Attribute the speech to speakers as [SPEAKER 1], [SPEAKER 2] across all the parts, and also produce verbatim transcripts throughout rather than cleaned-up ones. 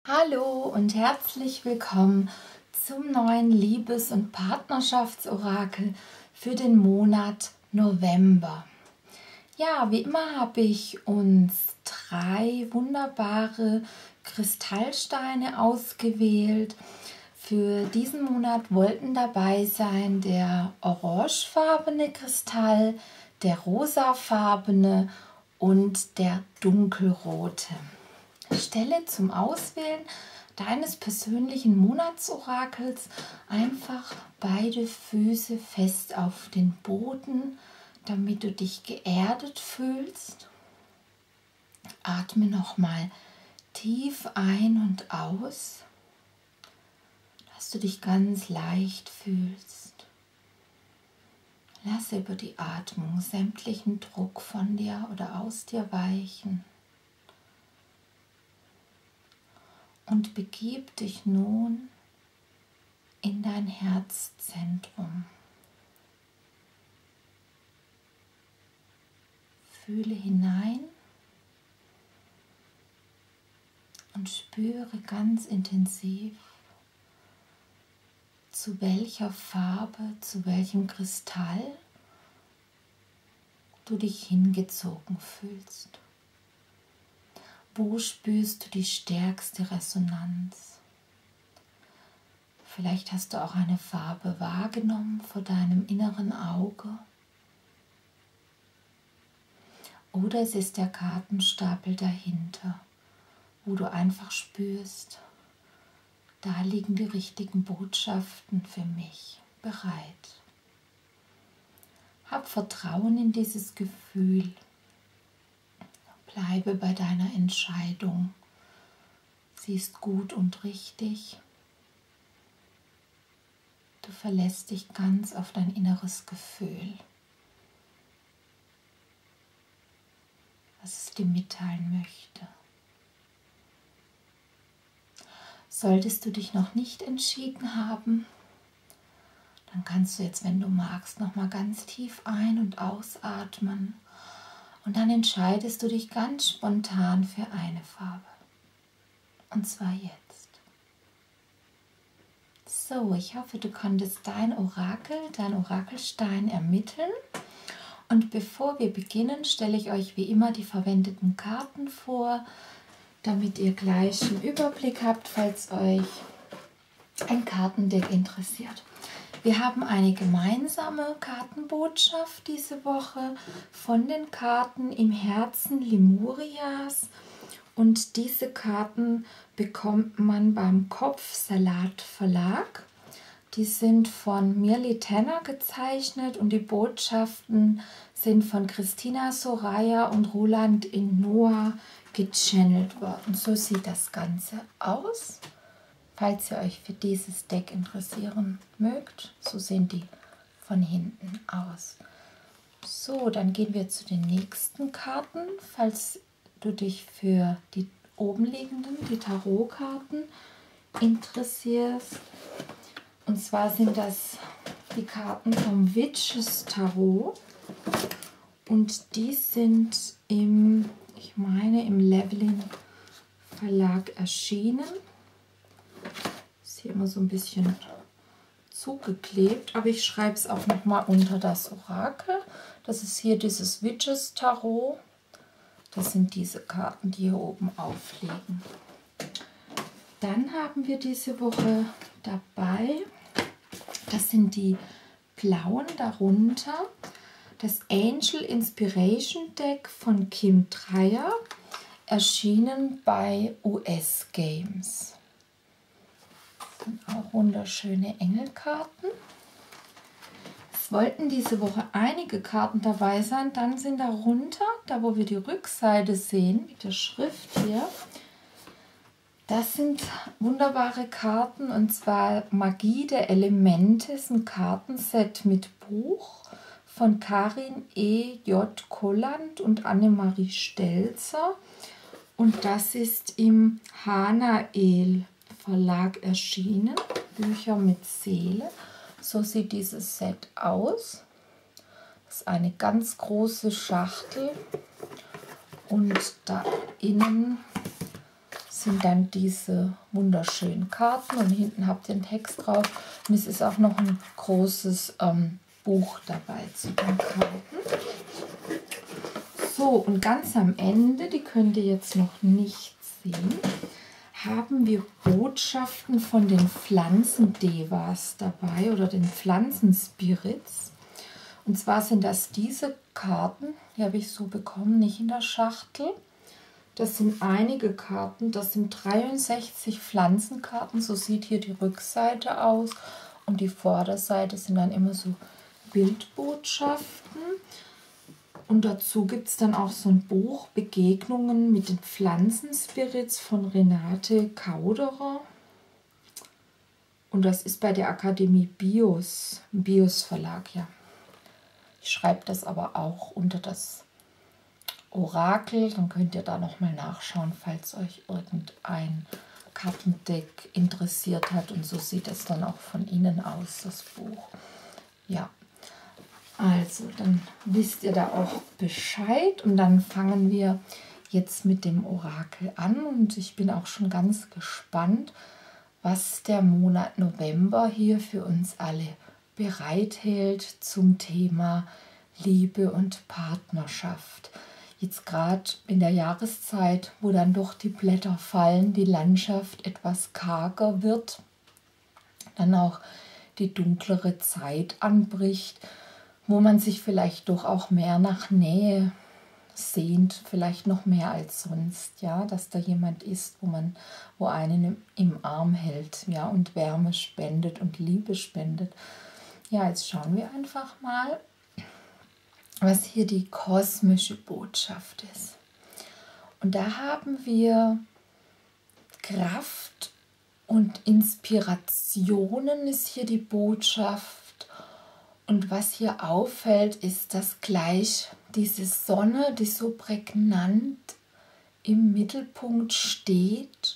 [SPEAKER 1] Hallo und herzlich willkommen zum neuen Liebes- und Partnerschaftsorakel für den Monat November. Ja, wie immer habe ich uns drei wunderbare Kristallsteine ausgewählt. Für diesen Monat wollten dabei sein der orangefarbene Kristall, der rosafarbene und der dunkelrote. Stelle zum Auswählen deines persönlichen Monatsorakels einfach beide Füße fest auf den Boden, damit du dich geerdet fühlst. Atme nochmal tief ein und aus, dass du dich ganz leicht fühlst. Lasse über die Atmung sämtlichen Druck von dir oder aus dir weichen. Und begib dich nun in dein Herzzentrum. Fühle hinein und spüre ganz intensiv, zu welcher Farbe, zu welchem Kristall du dich hingezogen fühlst. Wo spürst du die stärkste Resonanz? Vielleicht hast du auch eine Farbe wahrgenommen vor deinem inneren Auge. Oder es ist der Kartenstapel dahinter, wo du einfach spürst, da liegen die richtigen Botschaften für mich bereit. Hab Vertrauen in dieses Gefühl. Bleibe bei deiner Entscheidung. Sie ist gut und richtig. Du verlässt dich ganz auf dein inneres Gefühl, was es dir mitteilen möchte. Solltest du dich noch nicht entschieden haben, dann kannst du jetzt, wenn du magst, noch mal ganz tief ein- und ausatmen. Und dann entscheidest du dich ganz spontan für eine Farbe. Und zwar jetzt. So, ich hoffe, du konntest dein Orakel, dein Orakelstein ermitteln. Und bevor wir beginnen, stelle ich euch wie immer die verwendeten Karten vor, damit ihr gleich einen Überblick habt, falls euch ein Kartendeck interessiert. Wir haben eine gemeinsame Kartenbotschaft diese Woche von den Karten im Herzen Lemurias. Und diese Karten bekommt man beim Kopfsalat Verlag. Die sind von Mirli Tenner gezeichnet und die Botschaften sind von Christina Soraya und Roland in Noah gechannelt worden. So sieht das Ganze aus. Falls ihr euch für dieses Deck interessieren mögt, so sehen die von hinten aus. So, dann gehen wir zu den nächsten Karten. Falls du dich für die oben liegenden, die Tarotkarten interessierst. Und zwar sind das die Karten vom Witches Tarot. Und die sind im, ich meine, im Leveling Verlag erschienen. Ist hier immer so ein bisschen zugeklebt, aber ich schreibe es auch noch mal unter das Orakel. Das ist hier dieses Witches Tarot. Das sind diese Karten, die hier oben aufliegen. Dann haben wir diese Woche dabei, das sind die blauen darunter, das Angel Inspiration Deck von Kim Dreyer, erschienen bei U S Games. Das sind auch wunderschöne Engelkarten. Es wollten diese Woche einige Karten dabei sein, dann sind darunter, da wo wir die Rückseite sehen, mit der Schrift hier, das sind wunderbare Karten, und zwar Magie der Elemente, das ist ein Kartenset mit Buch von Karin E J Kolland und Annemarie Stelzer, und das ist im Hanael Verlag erschienen, Bücher mit Seele. So sieht dieses Set aus. Das ist eine ganz große Schachtel und da innen sind dann diese wunderschönen Karten und hinten habt ihr einen Text drauf und es ist auch noch ein großes ähm, Buch dabei zu den Karten. So, und ganz am Ende, die könnt ihr jetzt noch nicht sehen, haben wir Botschaften von den Pflanzendevas dabei oder den Pflanzenspirits. Und zwar sind das diese Karten, die habe ich so bekommen, nicht in der Schachtel. Das sind einige Karten, das sind dreiundsechzig Pflanzenkarten, so sieht hier die Rückseite aus. Und die Vorderseite sind dann immer so Bildbotschaften. Und dazu gibt es dann auch so ein Buch, Begegnungen mit den Pflanzenspirits von Renate Kauderer. Und das ist bei der Akademie Bios, Bios Verlag, ja. Ich schreibe das aber auch unter das Orakel, dann könnt ihr da nochmal nachschauen, falls euch irgendein Kartendeck interessiert hat. Und so sieht es dann auch von innen aus, das Buch. Ja. Also, dann wisst ihr da auch Bescheid und dann fangen wir jetzt mit dem Orakel an und ich bin auch schon ganz gespannt, was der Monat November hier für uns alle bereithält zum Thema Liebe und Partnerschaft. Jetzt gerade in der Jahreszeit, wo dann doch die Blätter fallen, die Landschaft etwas karger wird, dann auch die dunklere Zeit anbricht, wo man sich vielleicht doch auch mehr nach Nähe sehnt, vielleicht noch mehr als sonst, ja, dass da jemand ist, wo man, wo einen im, im Arm hält, ja, und Wärme spendet und Liebe spendet. Ja, jetzt schauen wir einfach mal, was hier die kosmische Botschaft ist. Und da haben wir Kraft und Inspirationen ist hier die Botschaft. Und was hier auffällt, ist, dass gleich diese Sonne, die so prägnant im Mittelpunkt steht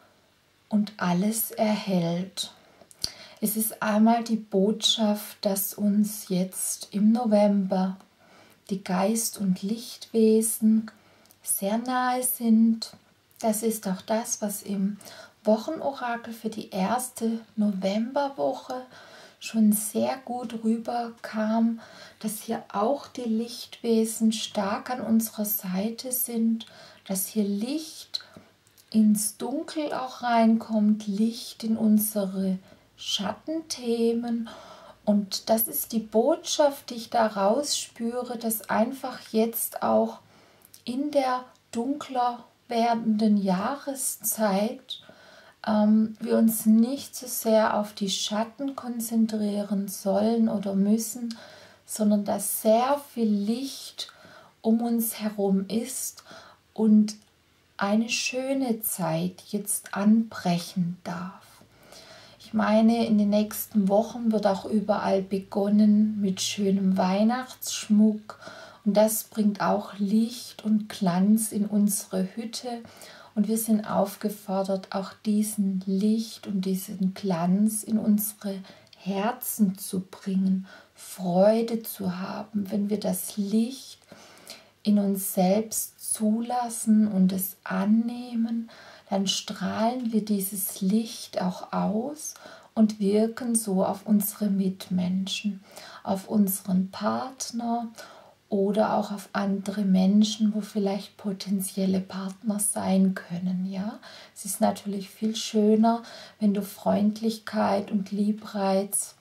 [SPEAKER 1] und alles erhält. Es ist einmal die Botschaft, dass uns jetzt im November die Geist- und Lichtwesen sehr nahe sind. Das ist auch das, was im Wochenorakel für die erste Novemberwoche schon sehr gut rüberkam, dass hier auch die Lichtwesen stark an unserer Seite sind, dass hier Licht ins Dunkel auch reinkommt, Licht in unsere Schattenthemen. Und das ist die Botschaft, die ich daraus spüre, dass einfach jetzt auch in der dunkler werdenden Jahreszeit ähm, wir uns nicht so sehr auf die Schatten konzentrieren sollen oder müssen, sondern dass sehr viel Licht um uns herum ist und eine schöne Zeit jetzt anbrechen darf. Ich meine, in den nächsten Wochen wird auch überall begonnen mit schönem Weihnachtsschmuck und das bringt auch Licht und Glanz in unsere Hütte und wir sind aufgefordert, auch diesen Licht und diesen Glanz in unsere Herzen zu bringen, Freude zu haben, wenn wir das Licht in uns selbst zulassen und es annehmen, dann strahlen wir dieses Licht auch aus und wirken so auf unsere Mitmenschen, auf unseren Partner oder auch auf andere Menschen, wo vielleicht potenzielle Partner sein können. Ja? Es ist natürlich viel schöner, wenn du Freundlichkeit und Liebreiz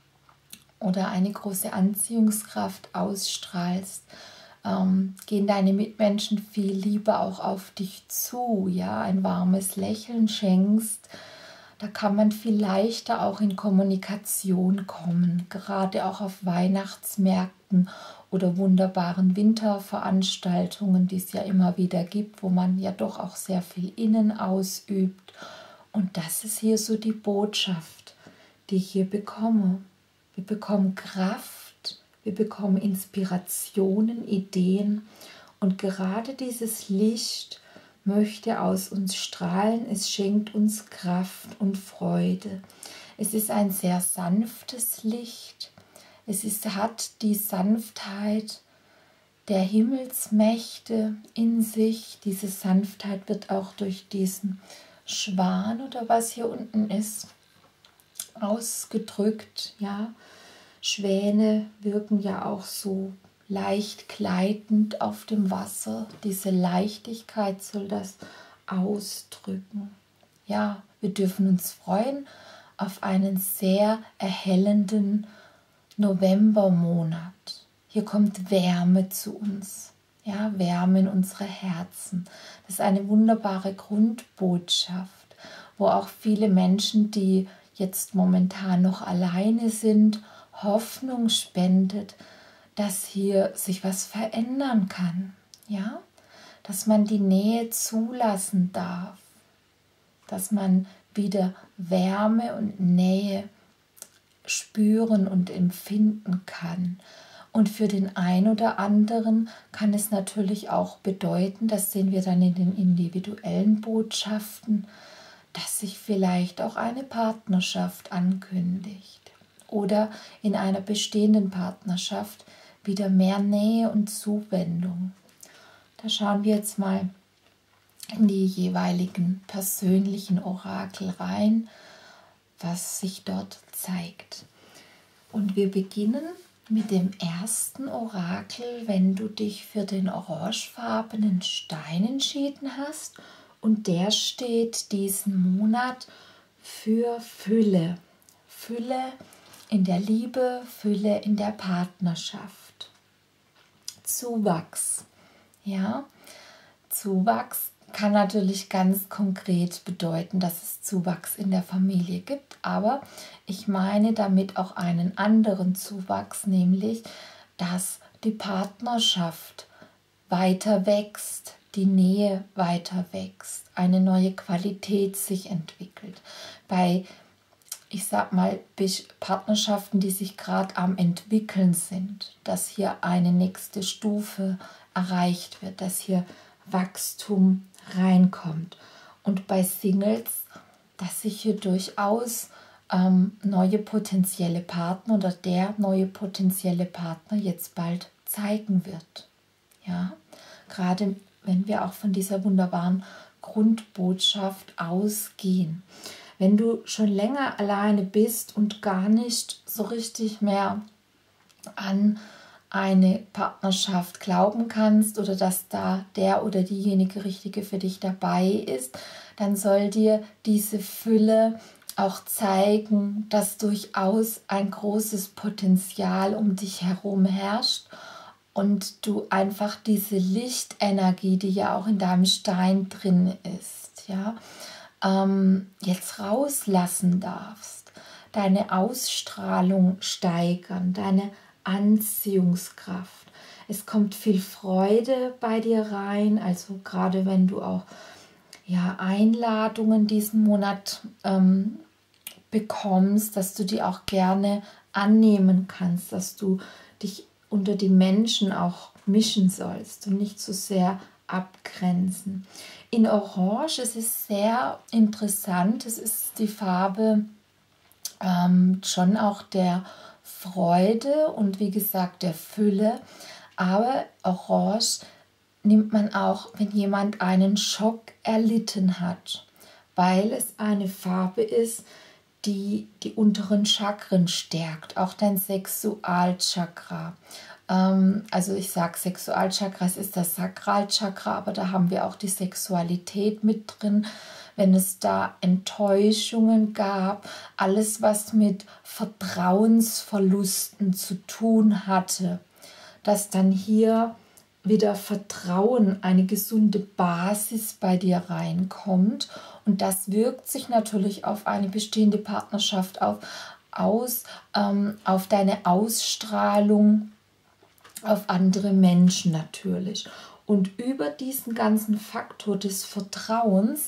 [SPEAKER 1] oder eine große Anziehungskraft ausstrahlst. Ähm, gehen deine Mitmenschen viel lieber auch auf dich zu, ja, ein warmes Lächeln schenkst, da kann man viel leichter auch in Kommunikation kommen, gerade auch auf Weihnachtsmärkten oder wunderbaren Winterveranstaltungen, die es ja immer wieder gibt, wo man ja doch auch sehr viel innen ausübt. Und das ist hier so die Botschaft, die ich hier bekomme. Wir bekommen Kraft, wir bekommen Inspirationen, Ideen und gerade dieses Licht möchte aus uns strahlen. Es schenkt uns Kraft und Freude. Es ist ein sehr sanftes Licht. Es ist, hat die Sanftheit der Himmelsmächte in sich. Diese Sanftheit wird auch durch diesen Schwan oder was hier unten ist ausgedrückt. Ja, Schwäne wirken ja auch so leicht gleitend auf dem Wasser. Diese Leichtigkeit soll das ausdrücken. Ja, wir dürfen uns freuen auf einen sehr erhellenden Novembermonat. Hier kommt Wärme zu uns, ja, Wärme in unsere Herzen. Das ist eine wunderbare Grundbotschaft, wo auch viele Menschen, die jetzt momentan noch alleine sind, Hoffnung spendet, dass hier sich was verändern kann, ja, dass man die Nähe zulassen darf, dass man wieder Wärme und Nähe spüren und empfinden kann. Und für den einen oder anderen kann es natürlich auch bedeuten, das sehen wir dann in den individuellen Botschaften, dass sich vielleicht auch eine Partnerschaft ankündigt oder in einer bestehenden Partnerschaft wieder mehr Nähe und Zuwendung. Da schauen wir jetzt mal in die jeweiligen persönlichen Orakel rein, was sich dort zeigt. Und wir beginnen mit dem ersten Orakel, wenn du dich für den orangefarbenen Stein entschieden hast. Und der steht diesen Monat für Fülle. Fülle in der Liebe, Fülle in der Partnerschaft. Zuwachs. Ja, Zuwachs kann natürlich ganz konkret bedeuten, dass es Zuwachs in der Familie gibt, aber ich meine damit auch einen anderen Zuwachs, nämlich, dass die Partnerschaft weiter wächst, die Nähe weiter wächst, eine neue Qualität sich entwickelt. Bei, ich sag mal, Partnerschaften, die sich gerade am entwickeln sind, dass hier eine nächste Stufe erreicht wird, dass hier Wachstum reinkommt. Und bei Singles, dass sich hier durchaus ähm, neue potenzielle Partner oder der neue potenzielle Partner jetzt bald zeigen wird. Ja, gerade wenn wir auch von dieser wunderbaren Grundbotschaft ausgehen. Wenn du schon länger alleine bist und gar nicht so richtig mehr an eine Partnerschaft glauben kannst oder dass da der oder diejenige Richtige für dich dabei ist, dann soll dir diese Fülle auch zeigen, dass durchaus ein großes Potenzial um dich herum herrscht und du einfach diese Lichtenergie, die ja auch in deinem Stein drin ist, ja, ähm, jetzt rauslassen darfst, deine Ausstrahlung steigern, deine Anziehungskraft. Es kommt viel Freude bei dir rein, also gerade wenn du auch ja, Einladungen diesen Monat ähm, bekommst, dass du die auch gerne annehmen kannst, dass du dich unter die Menschen auch mischen sollst und nicht so sehr abgrenzen. In Orange ist es sehr interessant, es ist die Farbe ähm, schon auch der Freude und wie gesagt der Fülle, aber Orange nimmt man auch, wenn jemand einen Schock erlitten hat, weil es eine Farbe ist, die die unteren Chakren stärkt, auch dein Sexualchakra. Ähm, also ich sage Sexualchakra, es ist das Sakralchakra, aber da haben wir auch die Sexualität mit drin. Wenn es da Enttäuschungen gab, alles was mit Vertrauensverlusten zu tun hatte, dass dann hier wieder Vertrauen, eine gesunde Basis bei dir reinkommt. Und das wirkt sich natürlich auf eine bestehende Partnerschaft auf, aus, ähm, auf deine Ausstrahlung, auf andere Menschen natürlich. Und über diesen ganzen Faktor des Vertrauens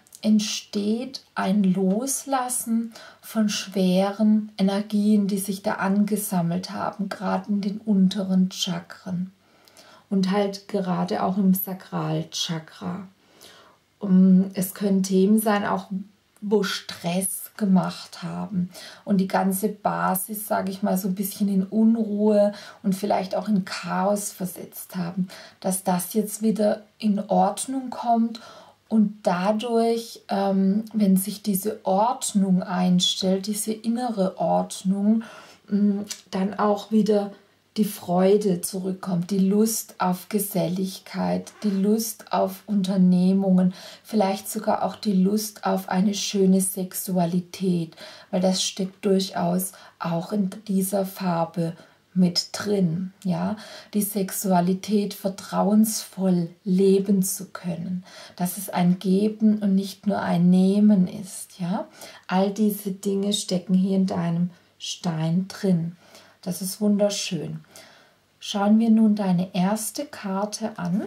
[SPEAKER 1] entsteht ein Loslassen von schweren Energien, die sich da angesammelt haben, gerade in den unteren Chakren. Und halt gerade auch im Sakralchakra. Um, es können Themen sein, auch wo Stress gemacht haben und die ganze Basis, sage ich mal, so ein bisschen in Unruhe und vielleicht auch in Chaos versetzt haben, dass das jetzt wieder in Ordnung kommt und dadurch, ähm, wenn sich diese Ordnung einstellt, diese innere Ordnung, mh, dann auch wieder die Freude zurückkommt, die Lust auf Geselligkeit, die Lust auf Unternehmungen, vielleicht sogar auch die Lust auf eine schöne Sexualität, weil das steckt durchaus auch in dieser Farbe mit drin, ja, die Sexualität vertrauensvoll leben zu können, dass es ein Geben und nicht nur ein Nehmen ist, ja, all diese Dinge stecken hier in deinem Stein drin. Das ist wunderschön. Schauen wir nun deine erste Karte an,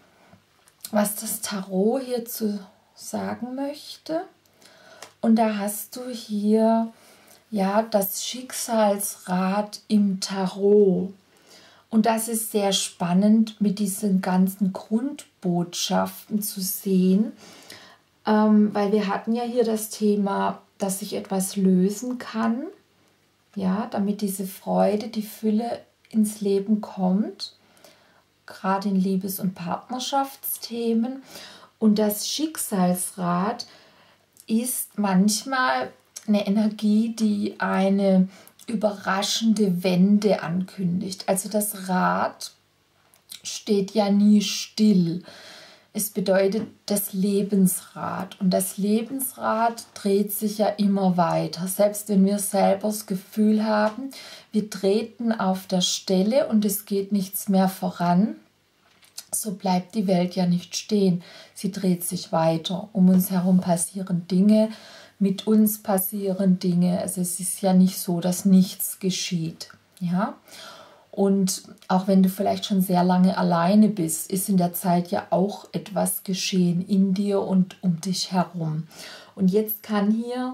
[SPEAKER 1] was das Tarot hierzu sagen möchte. Und da hast du hier ja das Schicksalsrad im Tarot. Und das ist sehr spannend mit diesen ganzen Grundbotschaften zu sehen, ähm, weil wir hatten ja hier das Thema, dass sich etwas lösen kann. Ja, damit diese Freude, die Fülle ins Leben kommt, gerade in Liebes- und Partnerschaftsthemen. Und das Schicksalsrad ist manchmal eine Energie, die eine überraschende Wende ankündigt. Also das Rad steht ja nie still. Es bedeutet das Lebensrad und das Lebensrad dreht sich ja immer weiter. Selbst wenn wir selber das Gefühl haben, wir treten auf der Stelle und es geht nichts mehr voran, so bleibt die Welt ja nicht stehen. Sie dreht sich weiter. Um uns herum passieren Dinge, mit uns passieren Dinge. Also es ist ja nicht so, dass nichts geschieht. Ja? Und auch wenn du vielleicht schon sehr lange alleine bist, ist in der Zeit ja auch etwas geschehen in dir und um dich herum. Und jetzt kann hier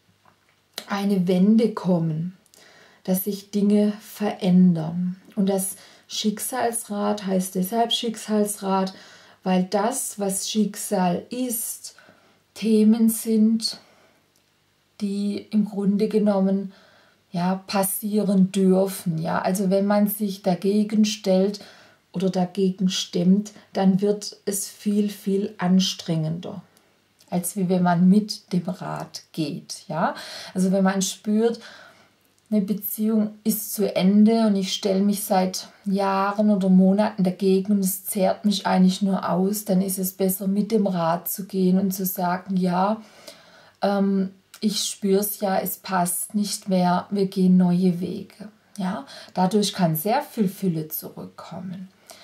[SPEAKER 1] eine Wende kommen, dass sich Dinge verändern. Und das Schicksalsrad heißt deshalb Schicksalsrad, weil das, was Schicksal ist, Themen sind, die im Grunde genommen ja, passieren dürfen. Ja? Also wenn man sich dagegen stellt oder dagegen stemmt, dann wird es viel, viel anstrengender, als wie wenn man mit dem Rad geht. Ja? Also wenn man spürt, eine Beziehung ist zu Ende und ich stelle mich seit Jahren oder Monaten dagegen und es zehrt mich eigentlich nur aus, dann ist es besser, mit dem Rad zu gehen und zu sagen, ja, ähm, ich spüre es ja, es passt nicht mehr, wir gehen neue Wege. Ja? Dadurch kann sehr viel Fülle zurückkommen.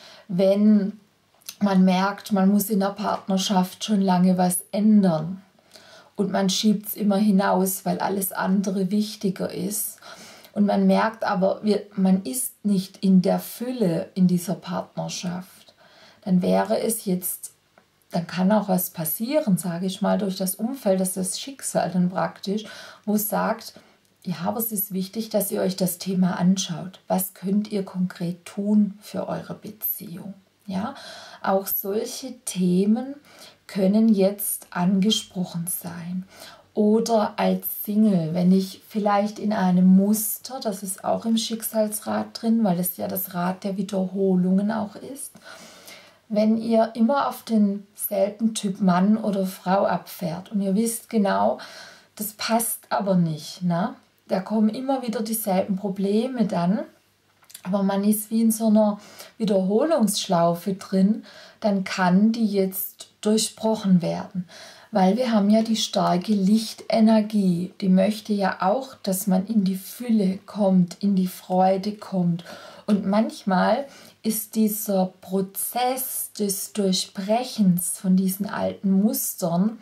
[SPEAKER 1] Wenn man merkt, man muss in der Partnerschaft schon lange was ändern und man schiebt es immer hinaus, weil alles andere wichtiger ist und man merkt aber, wir, man ist nicht in der Fülle in dieser Partnerschaft, dann wäre es jetzt dann kann auch was passieren, sage ich mal, durch das Umfeld, das ist das Schicksal dann praktisch, wo es sagt, ja, aber es ist wichtig, dass ihr euch das Thema anschaut. Was könnt ihr konkret tun für eure Beziehung? Ja, auch solche Themen können jetzt angesprochen sein. Oder als Single, wenn ich vielleicht in einem Muster, das ist auch im Schicksalsrad drin, weil es ja das Rad der Wiederholungen auch ist, wenn ihr immer auf denselben Typ Mann oder Frau abfährt und ihr wisst genau, das passt aber nicht, ne? Da kommen immer wieder dieselben Probleme dann, aber man ist wie in so einer Wiederholungsschlaufe drin, dann kann die jetzt durchbrochen werden. Weil wir haben ja die starke Lichtenergie, die möchte ja auch, dass man in die Fülle kommt, in die Freude kommt. Und manchmal ist dieser Prozess des Durchbrechens von diesen alten Mustern,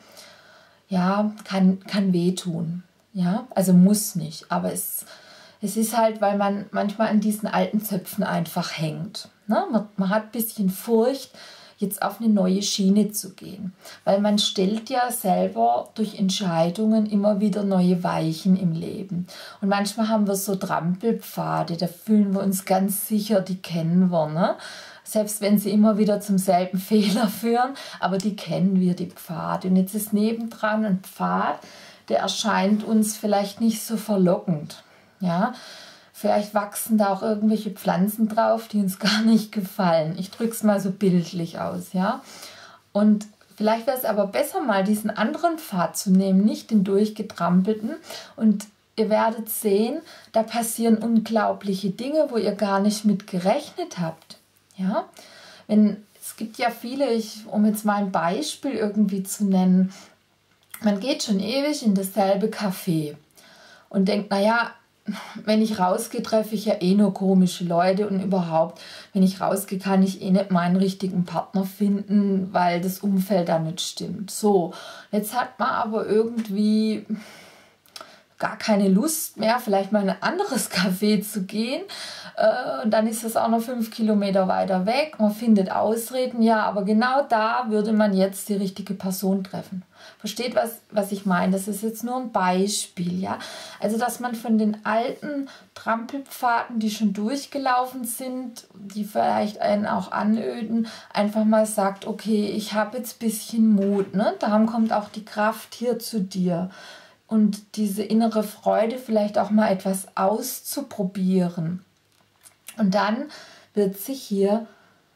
[SPEAKER 1] ja, kann, kann wehtun. Ja, also muss nicht, aber es, es ist halt, weil man manchmal an diesen alten Zöpfen einfach hängt. Ne? Man, man hat ein bisschen Furcht, jetzt auf eine neue Schiene zu gehen, weil man stellt ja selber durch Entscheidungen immer wieder neue Weichen im Leben. Und manchmal haben wir so Trampelpfade, da fühlen wir uns ganz sicher, die kennen wir, ne? Selbst wenn sie immer wieder zum selben Fehler führen, aber die kennen wir, die Pfade. Und jetzt ist nebendran ein Pfad, der erscheint uns vielleicht nicht so verlockend. Ja? Vielleicht wachsen da auch irgendwelche Pflanzen drauf, die uns gar nicht gefallen. Ich drücke es mal so bildlich aus. Ja? Und vielleicht wäre es aber besser, mal diesen anderen Pfad zu nehmen, nicht den durchgetrampelten. Und ihr werdet sehen, da passieren unglaubliche Dinge, wo ihr gar nicht mit gerechnet habt. Ja? Wenn, es gibt ja viele, ich, um jetzt mal ein Beispiel irgendwie zu nennen, man geht schon ewig in dasselbe Café und denkt, naja, wenn ich rausgehe, treffe ich ja eh nur komische Leute und überhaupt, wenn ich rausgehe, kann ich eh nicht meinen richtigen Partner finden, weil das Umfeld da nicht stimmt. So, jetzt hat man aber irgendwie gar keine Lust mehr, vielleicht mal in ein anderes Café zu gehen. Äh, und dann ist es auch noch fünf Kilometer weiter weg. Man findet Ausreden, ja, aber genau da würde man jetzt die richtige Person treffen. Versteht, was, was ich meine? Das ist jetzt nur ein Beispiel, ja. Also, dass man von den alten Trampelpfaden, die schon durchgelaufen sind, die vielleicht einen auch anöden, einfach mal sagt, okay, ich habe jetzt ein bisschen Mut, ne? Darum kommt auch die Kraft hier zu dir. Und diese innere Freude, vielleicht auch mal etwas auszuprobieren. Und dann wird sich hier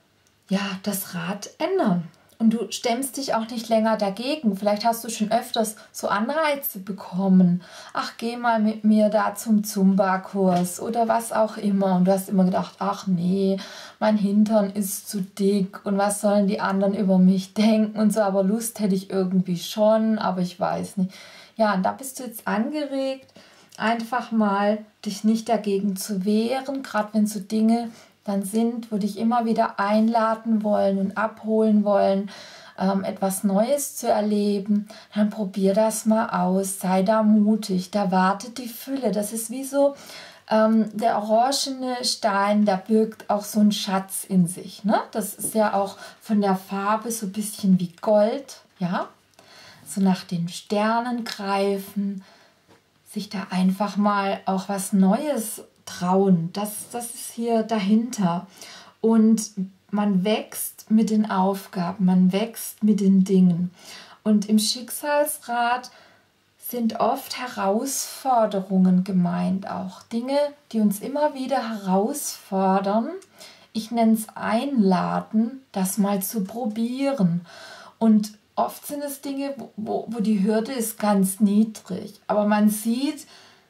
[SPEAKER 1] ja das Rad ändern. Und du stemmst dich auch nicht länger dagegen. Vielleicht hast du schon öfters so Anreize bekommen. Ach, geh mal mit mir da zum Zumba-Kurs oder was auch immer. Und du hast immer gedacht, ach nee, mein Hintern ist zu dick und was sollen die anderen über mich denken und so. Aber Lust hätte ich irgendwie schon, aber ich weiß nicht. Ja, und da bist du jetzt angeregt, einfach mal dich nicht dagegen zu wehren, gerade wenn so Dinge dann sind, wo dich immer wieder einladen wollen und abholen wollen, ähm, etwas Neues zu erleben, dann probier das mal aus, sei da mutig, da wartet die Fülle. Das ist wie so ähm, der orangene Stein, der birgt auch so einen Schatz in sich. Ne? Das ist ja auch von der Farbe so ein bisschen wie Gold, ja, so nach den Sternen greifen, sich da einfach mal auch was Neues trauen. Das, das ist hier dahinter. Und man wächst mit den Aufgaben, man wächst mit den Dingen. Und im Schicksalsrad sind oft Herausforderungen gemeint, auch Dinge, die uns immer wieder herausfordern. Ich nenne es einladen, das mal zu probieren. Und oft sind es Dinge, wo, wo die Hürde ist ganz niedrig, aber man sieht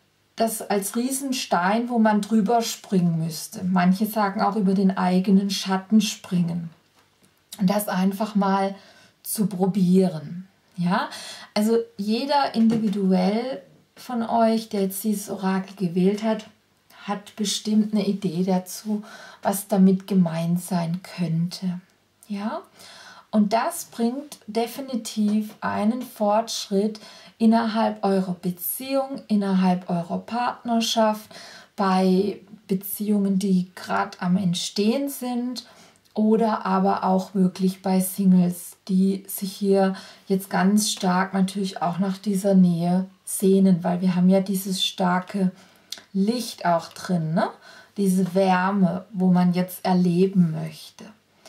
[SPEAKER 1] das als Riesenstein, wo man drüber springen müsste. Manche sagen auch über den eigenen Schatten springen. Und das einfach mal zu probieren. Ja, also jeder individuell von euch, der jetzt dieses Orakel gewählt hat, hat bestimmt eine Idee dazu, was damit gemeint sein könnte. Ja, und das bringt definitiv einen Fortschritt innerhalb eurer Beziehung, innerhalb eurer Partnerschaft, bei Beziehungen, die gerade am Entstehen sind oder aber auch wirklich bei Singles, die sich hier jetzt ganz stark natürlich auch nach dieser Nähe sehnen, weil wir haben ja dieses starke Licht auch drin, ne? Diese Wärme, wo man jetzt erleben möchte.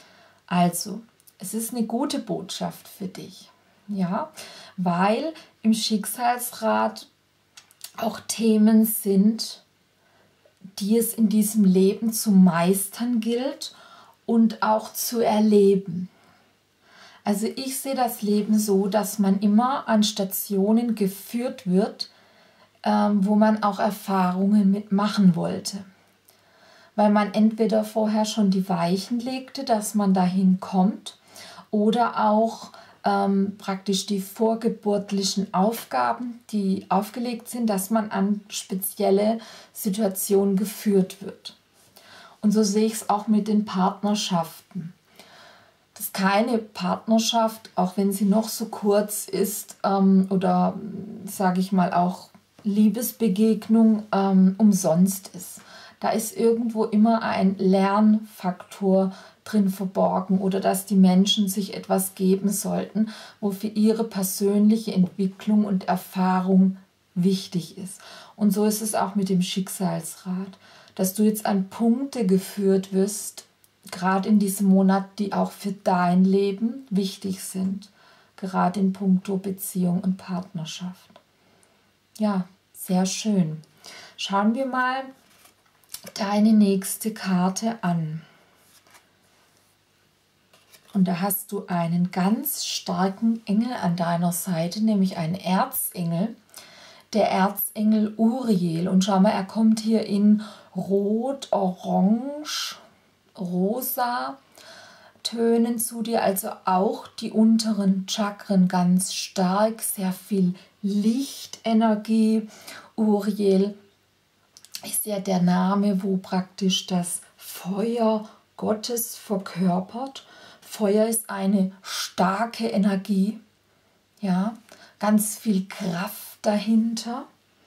[SPEAKER 1] Also, es ist eine gute Botschaft für dich, ja, weil im Schicksalsrad auch Themen sind, die es in diesem Leben zu meistern gilt und auch zu erleben. Also ich sehe das Leben so, dass man immer an Stationen geführt wird, ähm, wo man auch Erfahrungen mitmachen wollte. Weil man entweder vorher schon die Weichen legte, dass man dahin kommt, oder auch ähm, praktisch die vorgeburtlichen Aufgaben, die aufgelegt sind, dass man an spezielle Situationen geführt wird. Und so sehe ich es auch mit den Partnerschaften. Dass keine Partnerschaft, auch wenn sie noch so kurz ist, ähm, oder sage ich mal auch Liebesbegegnung ähm, umsonst ist. Da ist irgendwo immer ein Lernfaktor drin verborgen oder dass die Menschen sich etwas geben sollten, wo für ihre persönliche Entwicklung und Erfahrung wichtig ist. Und so ist es auch mit dem Schicksalsrad, dass du jetzt an Punkte geführt wirst, gerade in diesem Monat, die auch für dein Leben wichtig sind, gerade in puncto Beziehung und Partnerschaft. ja, sehr schön. Schauen wir mal deine nächste Karte an. Und da hast du einen ganz starken Engel an deiner Seite, nämlich einen Erzengel, der Erzengel Uriel. Und schau mal, er kommt hier in Rot, Orange, Rosa Tönen zu dir, also auch die unteren Chakren ganz stark, sehr viel Lichtenergie. Uriel ist ja der Name, wo praktisch das Feuer Gottes verkörpert. Feuer ist eine starke Energie, ja, ganz viel Kraft dahinter.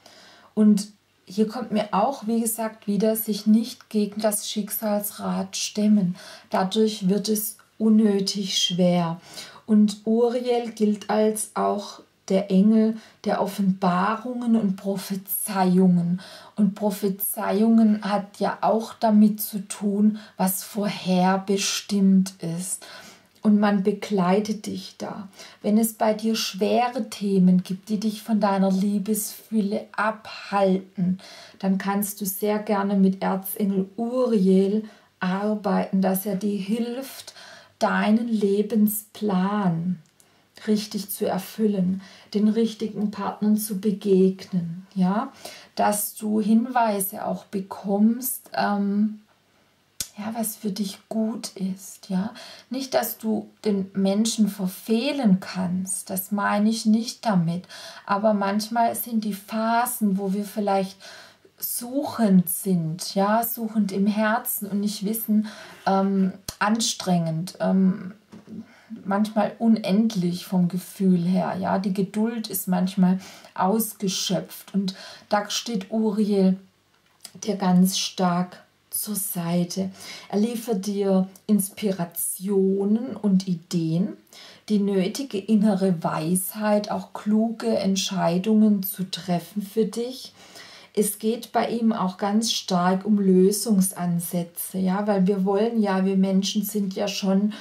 [SPEAKER 1] Und hier kommt mir auch, wie gesagt, wieder, sich nicht gegen das Schicksalsrad stemmen. Dadurch wird es unnötig schwer. Und Uriel gilt als auch der Engel der Offenbarungen und Prophezeiungen. Und Prophezeiungen hat ja auch damit zu tun, was vorherbestimmt ist. Und man begleitet dich da. Wenn es bei dir schwere Themen gibt, die dich von deiner Liebesfülle abhalten, dann kannst du sehr gerne mit Erzengel Uriel arbeiten, dass er dir hilft, deinen Lebensplan richtig zu erfüllen, den richtigen Partnern zu begegnen, ja, dass du Hinweise auch bekommst, ähm, ja, was für dich gut ist, ja, nicht, dass du den Menschen verfehlen kannst, das meine ich nicht damit, aber manchmal sind die Phasen, wo wir vielleicht suchend sind, ja, suchend im Herzen und nicht wissen, ähm, anstrengend, ähm, manchmal unendlich vom Gefühl her, ja, die Geduld ist manchmal ausgeschöpft und da steht Uriel dir ganz stark zur Seite. Er liefert dir Inspirationen und Ideen, die nötige innere Weisheit, auch kluge Entscheidungen zu treffen für dich. Es geht bei ihm auch ganz stark um Lösungsansätze, ja, weil wir wollen ja, wir Menschen sind ja schon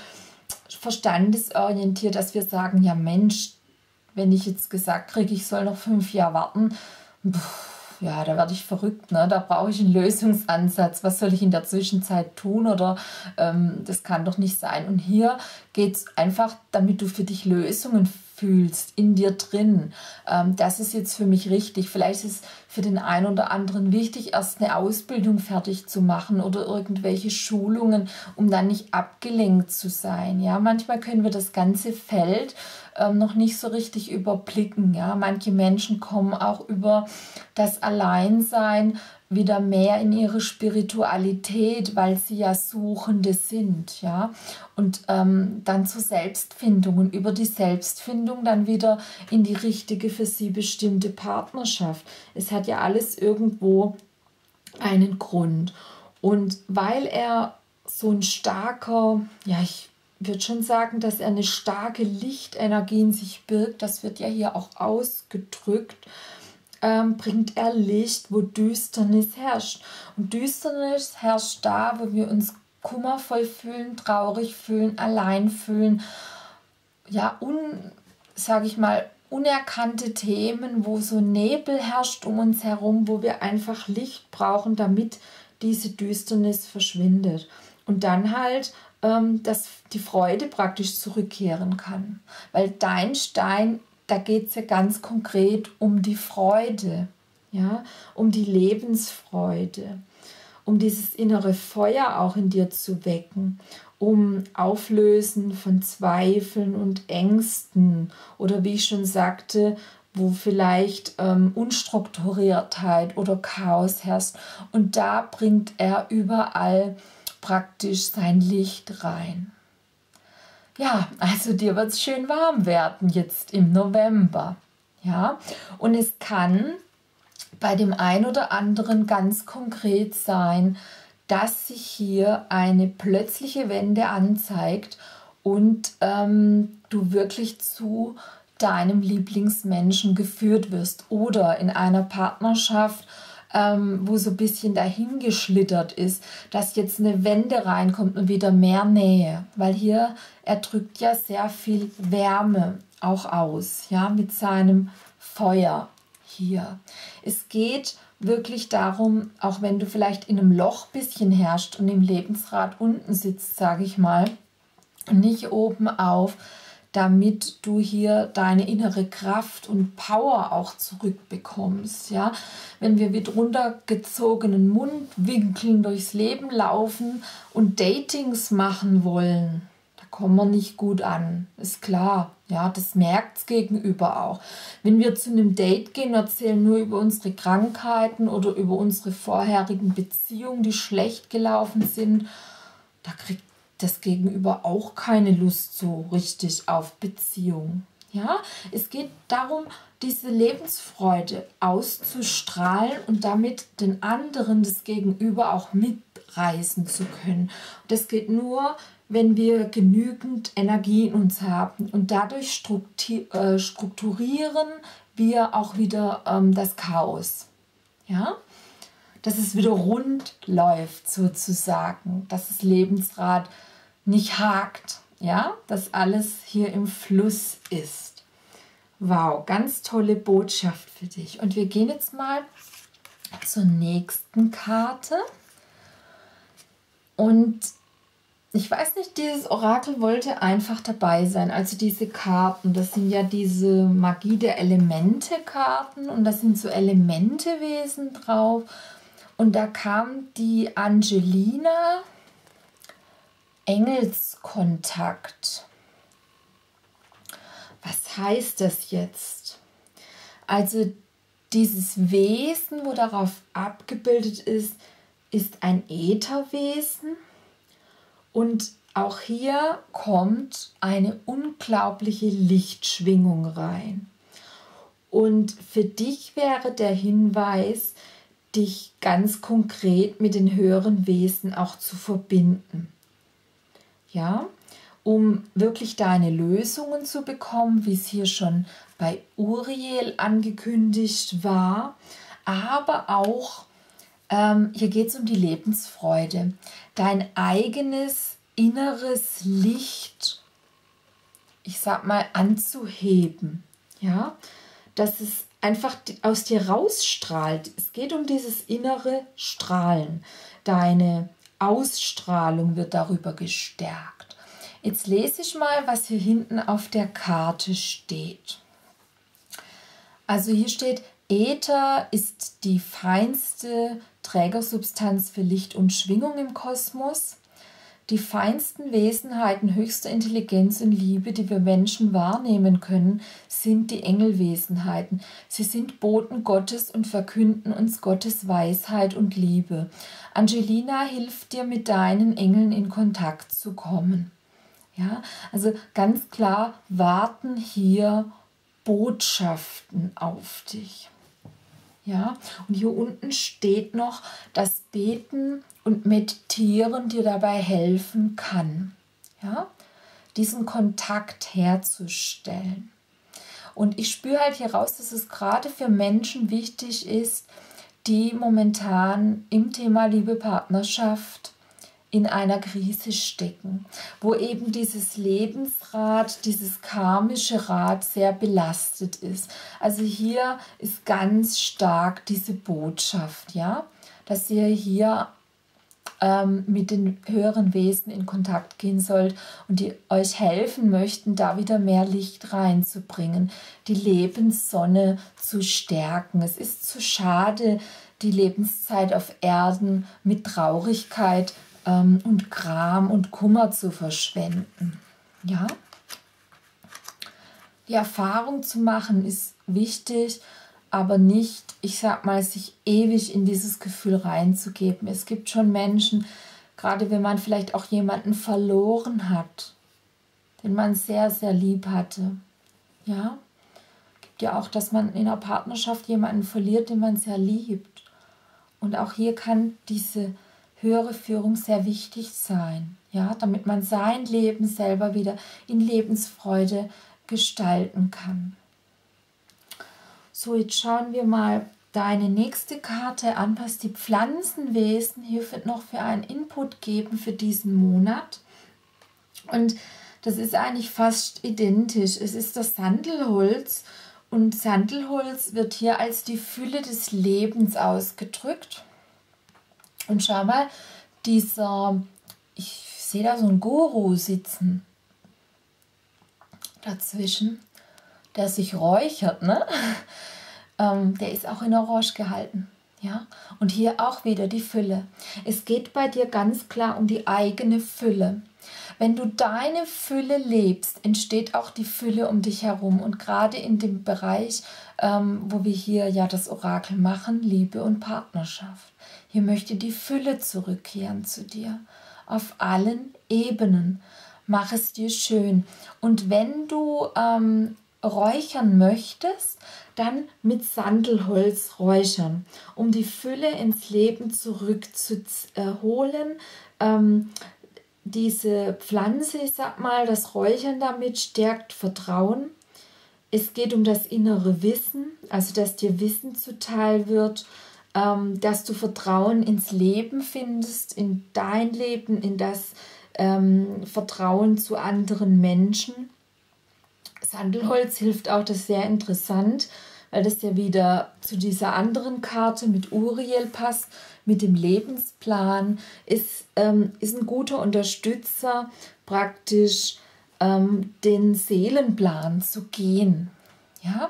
[SPEAKER 1] verstandesorientiert, dass wir sagen, ja Mensch, wenn ich jetzt gesagt kriege, ich soll noch fünf Jahre warten, pff, ja, da werde ich verrückt, ne? Da brauche ich einen Lösungsansatz. Was soll ich in der Zwischenzeit tun? Oder ähm, das kann doch nicht sein. Und hier geht es einfach, damit du für dich Lösungen fühlst, in dir drin. Ähm, das ist jetzt für mich richtig. Vielleicht ist es für den einen oder anderen wichtig, erst eine Ausbildung fertig zu machen oder irgendwelche Schulungen, um dann nicht abgelenkt zu sein. Ja, manchmal können wir das ganze Feld ähm, noch nicht so richtig überblicken. Ja, manche Menschen kommen auch über das Alleinsein wieder mehr in ihre Spiritualität, weil sie ja Suchende sind, ja, und ähm, dann zur Selbstfindung und über die Selbstfindung dann wieder in die richtige für sie bestimmte Partnerschaft. Es hat ja alles irgendwo einen Grund und weil er so ein starker, ja, ich würde schon sagen, dass er eine starke Lichtenergie in sich birgt, das wird ja hier auch ausgedrückt, Ähm, bringt er Licht, wo Düsternis herrscht. Und Düsternis herrscht da, wo wir uns kummervoll fühlen, traurig fühlen, allein fühlen. Ja, un, sage ich mal, unerkannte Themen, wo so Nebel herrscht um uns herum, wo wir einfach Licht brauchen, damit diese Düsternis verschwindet. Und dann halt, ähm, dass die Freude praktisch zurückkehren kann. Weil dein Stein, da geht es ja ganz konkret um die Freude, ja, um die Lebensfreude, um dieses innere Feuer auch in dir zu wecken, um Auflösen von Zweifeln und Ängsten oder wie ich schon sagte, wo vielleicht ähm, Unstrukturiertheit oder Chaos herrscht. Und da bringt er überall praktisch sein Licht rein. Ja, also dir wird es schön warm werden jetzt im November. Ja, und es kann bei dem einen oder anderen ganz konkret sein, dass sich hier eine plötzliche Wende anzeigt und ähm, du wirklich zu deinem Lieblingsmenschen geführt wirst oder in einer Partnerschaft, ähm, wo so ein bisschen dahingeschlittert ist, dass jetzt eine Wende reinkommt und wieder mehr Nähe, weil hier er drückt ja sehr viel Wärme auch aus, ja, mit seinem Feuer hier. Es geht wirklich darum, auch wenn du vielleicht in einem Loch ein bisschen herrschst und im Lebensrad unten sitzt, sage ich mal, nicht oben auf, damit du hier deine innere Kraft und Power auch zurückbekommst. Ja? Wenn wir mit runtergezogenen Mundwinkeln durchs Leben laufen und Datings machen wollen, da kommen wir nicht gut an, ist klar. Ja, das merkt es Gegenüber auch. Wenn wir zu einem Date gehen, erzählen nur über unsere Krankheiten oder über unsere vorherigen Beziehungen, die schlecht gelaufen sind, da kriegt das Gegenüber auch keine Lust so richtig auf Beziehung. Ja, es geht darum, diese Lebensfreude auszustrahlen und damit den anderen, das Gegenüber, auch mitreißen zu können. Das geht nur, wenn wir genügend Energie in uns haben. Und dadurch strukturieren wir auch wieder ähm, das Chaos. Ja? Dass es wieder rund läuft sozusagen, dass das Lebensrad nicht hakt, ja, dass alles hier im Fluss ist. Wow, ganz tolle Botschaft für dich. Und wir gehen jetzt mal zur nächsten Karte. Und ich weiß nicht, dieses Orakel wollte einfach dabei sein. Also diese Karten, das sind ja diese Magie der Elemente-Karten und da sind so Elementewesen drauf. Und da kam die Angelina, Engelskontakt. Was heißt das jetzt? Also dieses Wesen, wo darauf abgebildet ist, ist ein Ätherwesen. Und auch hier kommt eine unglaubliche Lichtschwingung rein. Und für dich wäre der Hinweis, dich ganz konkret mit den höheren Wesen auch zu verbinden. Ja, um wirklich deine Lösungen zu bekommen, wie es hier schon bei Uriel angekündigt war, aber auch ähm, hier geht es um die Lebensfreude, dein eigenes inneres Licht, ich sag mal, anzuheben, ja, dass es einfach aus dir rausstrahlt. Es geht um dieses innere Strahlen. Deine Ausstrahlung wird darüber gestärkt. Jetzt lese ich mal, was hier hinten auf der Karte steht. Also hier steht, Äther ist die feinste Trägersubstanz für Licht und Schwingung im Kosmos. Die feinsten Wesenheiten höchster Intelligenz und Liebe, die wir Menschen wahrnehmen können, sind die Engelwesenheiten. Sie sind Boten Gottes und verkünden uns Gottes Weisheit und Liebe. Angelina hilft dir, mit deinen Engeln in Kontakt zu kommen. Ja, also ganz klar warten hier Botschaften auf dich. Ja, und hier unten steht noch, dass Beten und Meditieren dir dabei helfen kann, ja, diesen Kontakt herzustellen. Und ich spüre halt hier raus, dass es gerade für Menschen wichtig ist, die momentan im Thema Liebe, Partnerschaft in einer Krise stecken, wo eben dieses Lebensrad, dieses karmische Rad sehr belastet ist. Also hier ist ganz stark diese Botschaft, ja, dass ihr hier ähm, mit den höheren Wesen in Kontakt gehen sollt und die euch helfen möchten, da wieder mehr Licht reinzubringen, die Lebenssonne zu stärken. Es ist zu schade, die Lebenszeit auf Erden mit Traurigkeit und Gram und Kummer zu verschwenden. Ja? Die Erfahrung zu machen ist wichtig, aber nicht, ich sag mal, sich ewig in dieses Gefühl reinzugeben. Es gibt schon Menschen, gerade wenn man vielleicht auch jemanden verloren hat, den man sehr, sehr lieb hatte. Ja? Es gibt ja auch, dass man in einer Partnerschaft jemanden verliert, den man sehr liebt. Und auch hier kann diese höhere Führung sehr wichtig sein, ja, damit man sein Leben selber wieder in Lebensfreude gestalten kann. So, jetzt schauen wir mal deine nächste Karte an, was die Pflanzenwesen hier für, noch für einen Input geben für diesen Monat. Und das ist eigentlich fast identisch. Es ist das Sandelholz Und Sandelholz wird hier als die Fülle des Lebens ausgedrückt. Und schau mal, dieser, ich sehe da so einen Guru sitzen dazwischen, der sich räuchert, ne? ähm, der ist auch in Orange gehalten. Ja? Und hier auch wieder die Fülle. Es geht bei dir ganz klar um die eigene Fülle. Wenn du deine Fülle lebst, entsteht auch die Fülle um dich herum. Und gerade in dem Bereich, ähm, wo wir hier ja das Orakel machen, Liebe und Partnerschaft. Hier möchte die Fülle zurückkehren zu dir. Auf allen Ebenen. Mach es dir schön. Und wenn du ähm, räuchern möchtest, dann mit Sandelholz räuchern, um die Fülle ins Leben zurückzuholen. Ähm, diese Pflanze, ich sag mal, das Räuchern damit stärkt Vertrauen. Es geht um das innere Wissen, also dass dir Wissen zuteil wird, ähm, dass du Vertrauen ins Leben findest, in dein Leben, in das ähm, Vertrauen zu anderen Menschen. Sandelholz hilft auch, das ist sehr interessant, weil das ja wieder zu dieser anderen Karte mit Uriel passt, mit dem Lebensplan, ist, ähm, ist ein guter Unterstützer, praktisch ähm, den Seelenplan zu gehen. Ja?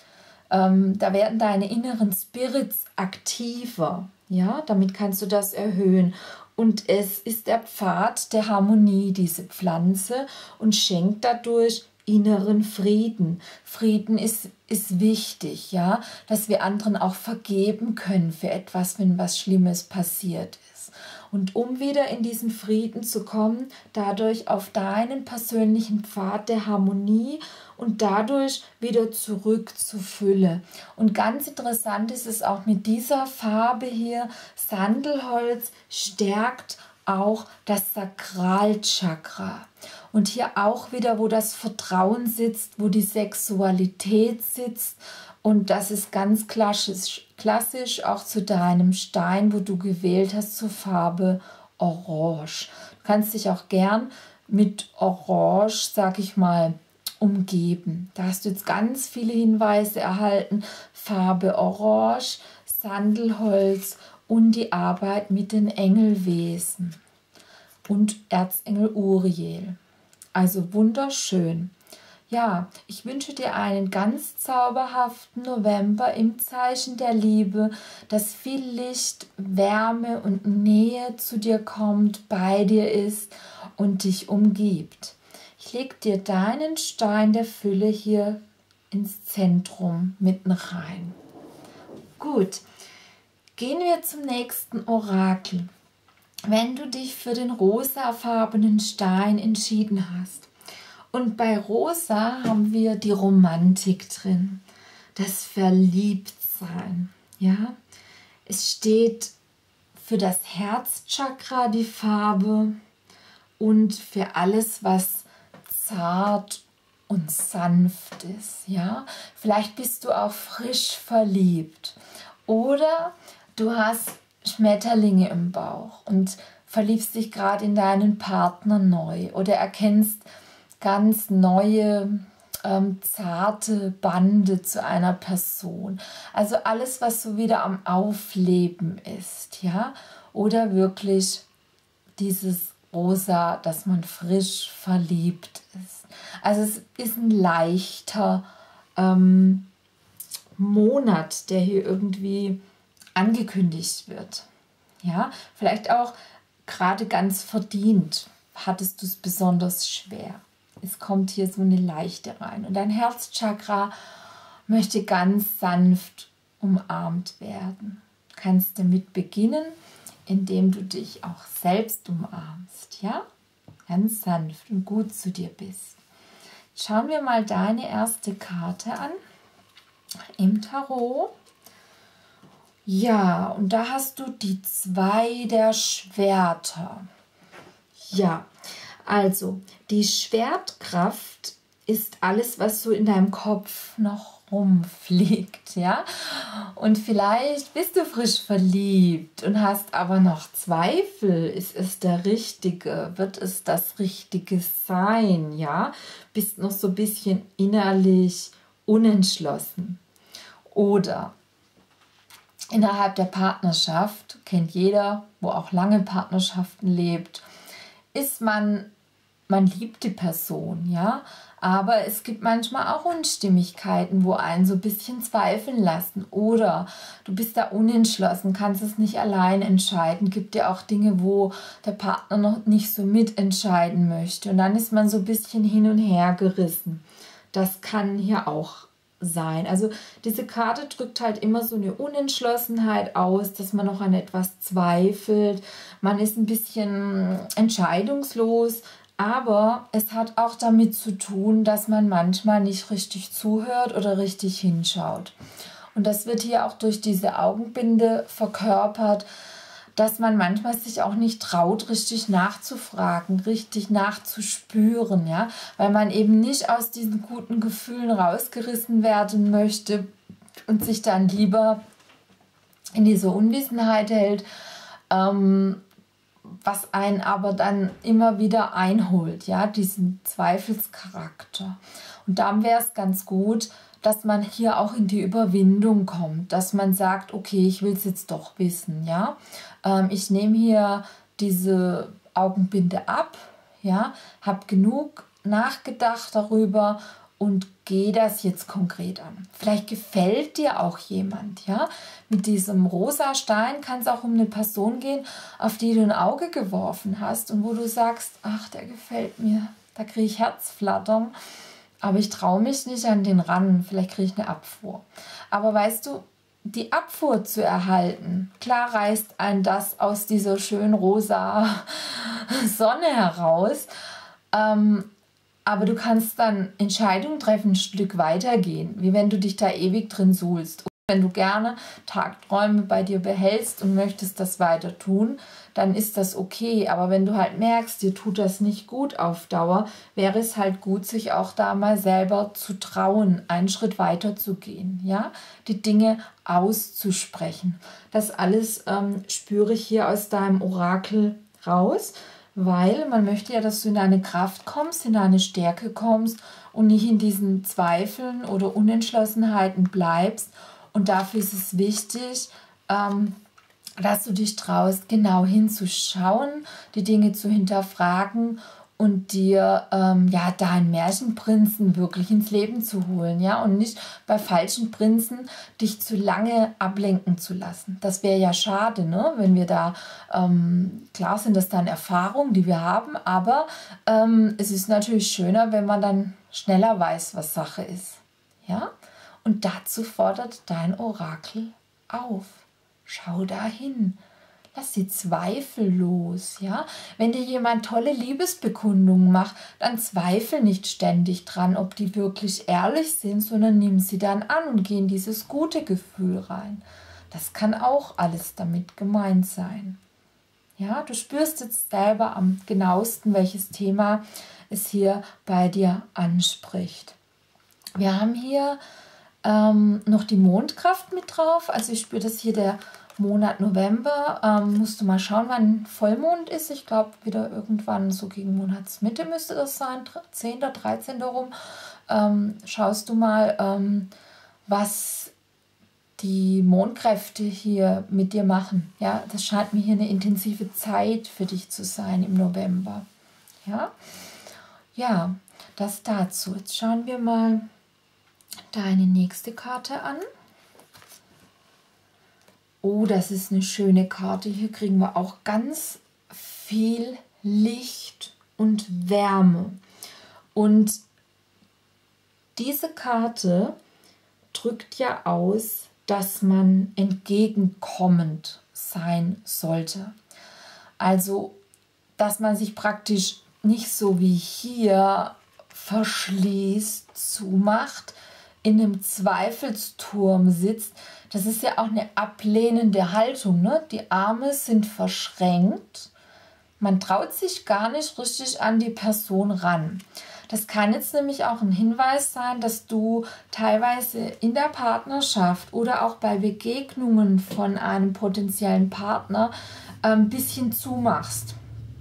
[SPEAKER 1] Ähm, da werden deine inneren Spirits aktiver. Ja? Damit kannst du das erhöhen. Und es ist der Pfad der Harmonie, diese Pflanze, und schenkt dadurch inneren Frieden. Frieden ist, ist wichtig, ja, dass wir anderen auch vergeben können für etwas, wenn was Schlimmes passiert ist. Und um wieder in diesen Frieden zu kommen, dadurch auf deinen persönlichen Pfad der Harmonie und dadurch wieder zurück zur Fülle. Und ganz interessant ist es auch mit dieser Farbe hier, Sandelholz stärkt auch das Sakralchakra. Und hier auch wieder, wo das Vertrauen sitzt, wo die Sexualität sitzt. Und das ist ganz klassisch, klassisch auch zu deinem Stein, wo du gewählt hast, zur Farbe Orange. Du kannst dich auch gern mit Orange, sag ich mal, umgeben. Da hast du jetzt ganz viele Hinweise erhalten. Farbe Orange, Sandelholz und die Arbeit mit den Engelwesen und Erzengel Uriel. Also wunderschön. Ja, ich wünsche dir einen ganz zauberhaften November im Zeichen der Liebe, dass viel Licht, Wärme und Nähe zu dir kommt, bei dir ist und dich umgibt. Ich lege dir deinen Stein der Fülle hier ins Zentrum mitten rein. Gut, gehen wir zum nächsten Orakel. Wenn du dich für den rosafarbenen Stein entschieden hast. Und bei Rosa haben wir die Romantik drin, das Verliebtsein. Ja? Es steht für das Herzchakra die Farbe und für alles, was zart und sanft ist. Ja? Vielleicht bist du auch frisch verliebt oder du hast Schmetterlinge im Bauch und verliebst dich gerade in deinen Partner neu oder erkennst ganz neue, ähm, zarte Bande zu einer Person. Also alles, was so wieder am Aufleben ist, ja, oder wirklich dieses Rosa, dass man frisch verliebt ist. Also es ist ein leichter ähm, Monat, der hier irgendwie angekündigt wird. Ja, vielleicht auch gerade ganz verdient hattest du es besonders schwer. Es kommt hier so eine Leichte rein und dein Herzchakra möchte ganz sanft umarmt werden. Du kannst damit beginnen, indem du dich auch selbst umarmst, ja? Ganz sanft und gut zu dir bist. Schauen wir mal deine erste Karte an im Tarot. Ja, und da hast du die zwei der Schwerter. Ja, also die Schwertkraft ist alles, was so in deinem Kopf noch rumfliegt, ja. Und vielleicht bist du frisch verliebt und hast aber noch Zweifel. Ist es der Richtige? Wird es das Richtige sein, ja? Bist noch so ein bisschen innerlich unentschlossen. Oder innerhalb der Partnerschaft, kennt jeder, wo auch lange Partnerschaften lebt, ist man, man liebt die Person, ja, aber es gibt manchmal auch Unstimmigkeiten, wo einen so ein bisschen zweifeln lassen. Oder du bist da unentschlossen, kannst es nicht allein entscheiden. Gibt ja auch Dinge, wo der Partner noch nicht so mitentscheiden möchte. Und dann ist man so ein bisschen hin und her gerissen. Das kann hier auch sein. Also diese Karte drückt halt immer so eine Unentschlossenheit aus, dass man noch an etwas zweifelt. Man ist ein bisschen entscheidungslos. Aber es hat auch damit zu tun, dass man manchmal nicht richtig zuhört oder richtig hinschaut. Und das wird hier auch durch diese Augenbinde verkörpert, dass man manchmal sich auch nicht traut, richtig nachzufragen, richtig nachzuspüren, ja, weil man eben nicht aus diesen guten Gefühlen rausgerissen werden möchte und sich dann lieber in diese Unwissenheit hält, ähm, was einen aber dann immer wieder einholt, ja, diesen Zweifelscharakter. Und dann wäre es ganz gut, dass man hier auch in die Überwindung kommt, dass man sagt, okay, ich will es jetzt doch wissen, ja. Ähm, ich nehme hier diese Augenbinde ab, ja, habe genug nachgedacht darüber und gehe das jetzt konkret an. Vielleicht gefällt dir auch jemand, ja. Mit diesem rosa Stein kann es auch um eine Person gehen, auf die du ein Auge geworfen hast und wo du sagst, ach, der gefällt mir, da kriege ich Herzflattern, aber ich traue mich nicht an den ran, vielleicht kriege ich eine Abfuhr. Aber weißt du, die Abfuhr zu erhalten, klar reißt ein das aus dieser schönen rosa Sonne heraus, ähm, aber du kannst dann Entscheidungen treffen, ein Stück weitergehen, wie wenn du dich da ewig drin suhlst. Und wenn du gerne Tagträume bei dir behältst und möchtest das weiter tun, dann ist das okay. Aber wenn du halt merkst, dir tut das nicht gut auf Dauer, wäre es halt gut, sich auch da mal selber zu trauen, einen Schritt weiter zu gehen, ja? Die Dinge auszusprechen. Das alles ähm, spüre ich hier aus deinem Orakel raus. Weil man möchte ja, dass du in deine Kraft kommst, in deine Stärke kommst und nicht in diesen Zweifeln oder Unentschlossenheiten bleibst. Und dafür ist es wichtig, ähm, dass du dich traust, genau hinzuschauen, die Dinge zu hinterfragen und dir ähm, ja, deinen Märchenprinzen wirklich ins Leben zu holen, ja, und nicht bei falschen Prinzen dich zu lange ablenken zu lassen. Das wäre ja schade, ne? Wenn wir da, ähm, klar sind das dann Erfahrungen, die wir haben, aber ähm, es ist natürlich schöner, wenn man dann schneller weiß, was Sache ist, ja. Und dazu fordert dein Orakel auf. Schau da hin. Lass die Zweifel los, ja. Wenn dir jemand tolle Liebesbekundungen macht, dann zweifel nicht ständig dran, ob die wirklich ehrlich sind, sondern nimm sie dann an und geh in dieses gute Gefühl rein. Das kann auch alles damit gemeint sein. Ja, du spürst jetzt selber am genauesten, welches Thema es hier bei dir anspricht. Wir haben hier ähm, noch die Mondkraft mit drauf. Also ich spüre das hier der Monat November. Ähm, musst du mal schauen, wann Vollmond ist. Ich glaube, wieder irgendwann so gegen Monatsmitte müsste das sein, zehnter, dreizehnter rum. Ähm, schaust du mal, ähm, was die Mondkräfte hier mit dir machen. Ja, das scheint mir hier eine intensive Zeit für dich zu sein im November. Ja, ja, das dazu. Jetzt schauen wir mal deine nächste Karte an. Oh, das ist eine schöne Karte. Hier kriegen wir auch ganz viel Licht und Wärme. Und diese Karte drückt ja aus, dass man entgegenkommend sein sollte. Also, dass man sich praktisch nicht so wie hier verschließt, zumacht, in einem Zweifelsturm sitzt. Das ist ja auch eine ablehnende Haltung, ne? Die Arme sind verschränkt. Man traut sich gar nicht richtig an die Person ran. Das kann jetzt nämlich auch ein Hinweis sein, dass du teilweise in der Partnerschaft oder auch bei Begegnungen von einem potenziellen Partner ein bisschen zumachst.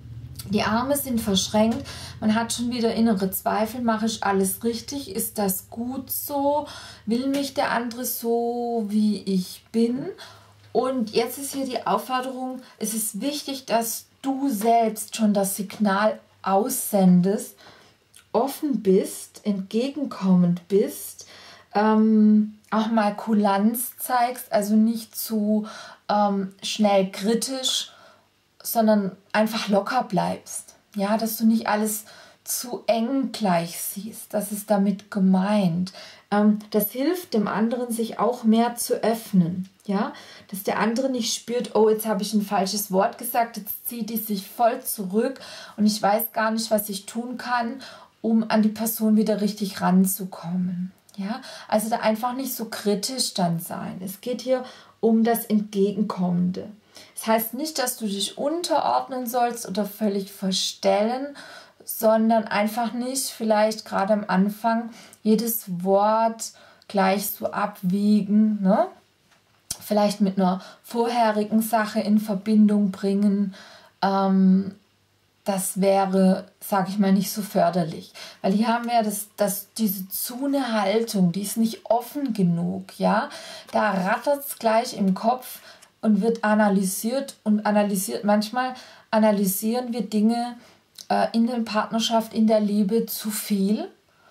[SPEAKER 1] Die Arme sind verschränkt, man hat schon wieder innere Zweifel, mache ich alles richtig, ist das gut so, will mich der andere so, wie ich bin? Und jetzt ist hier die Aufforderung, es ist wichtig, dass du selbst schon das Signal aussendest, offen bist, entgegenkommend bist, ähm, auch mal Kulanz zeigst, also nicht zu ähm, schnell kritisch, sondern einfach locker bleibst. Ja, dass du nicht alles zu eng gleich siehst. Das ist damit gemeint. Ähm, das hilft dem anderen, sich auch mehr zu öffnen. Ja, dass der andere nicht spürt, oh, jetzt habe ich ein falsches Wort gesagt, jetzt zieht die sich voll zurück und ich weiß gar nicht, was ich tun kann, um an die Person wieder richtig ranzukommen. Ja, also da einfach nicht so kritisch dann sein. Es geht hier um das Entgegenkommende. Das heißt nicht, dass du dich unterordnen sollst oder völlig verstellen, sondern einfach nicht vielleicht gerade am Anfang jedes Wort gleich so abwiegen, ne? Vielleicht mit einer vorherigen Sache in Verbindung bringen. Ähm, das wäre, sage ich mal, nicht so förderlich. Weil hier haben wir das, das, diese zu eine Haltung, die ist nicht offen genug. Ja? Da rattert es gleich im Kopf und wird analysiert und analysiert. Manchmal analysieren wir Dinge äh, in der Partnerschaft, in der Liebe zu viel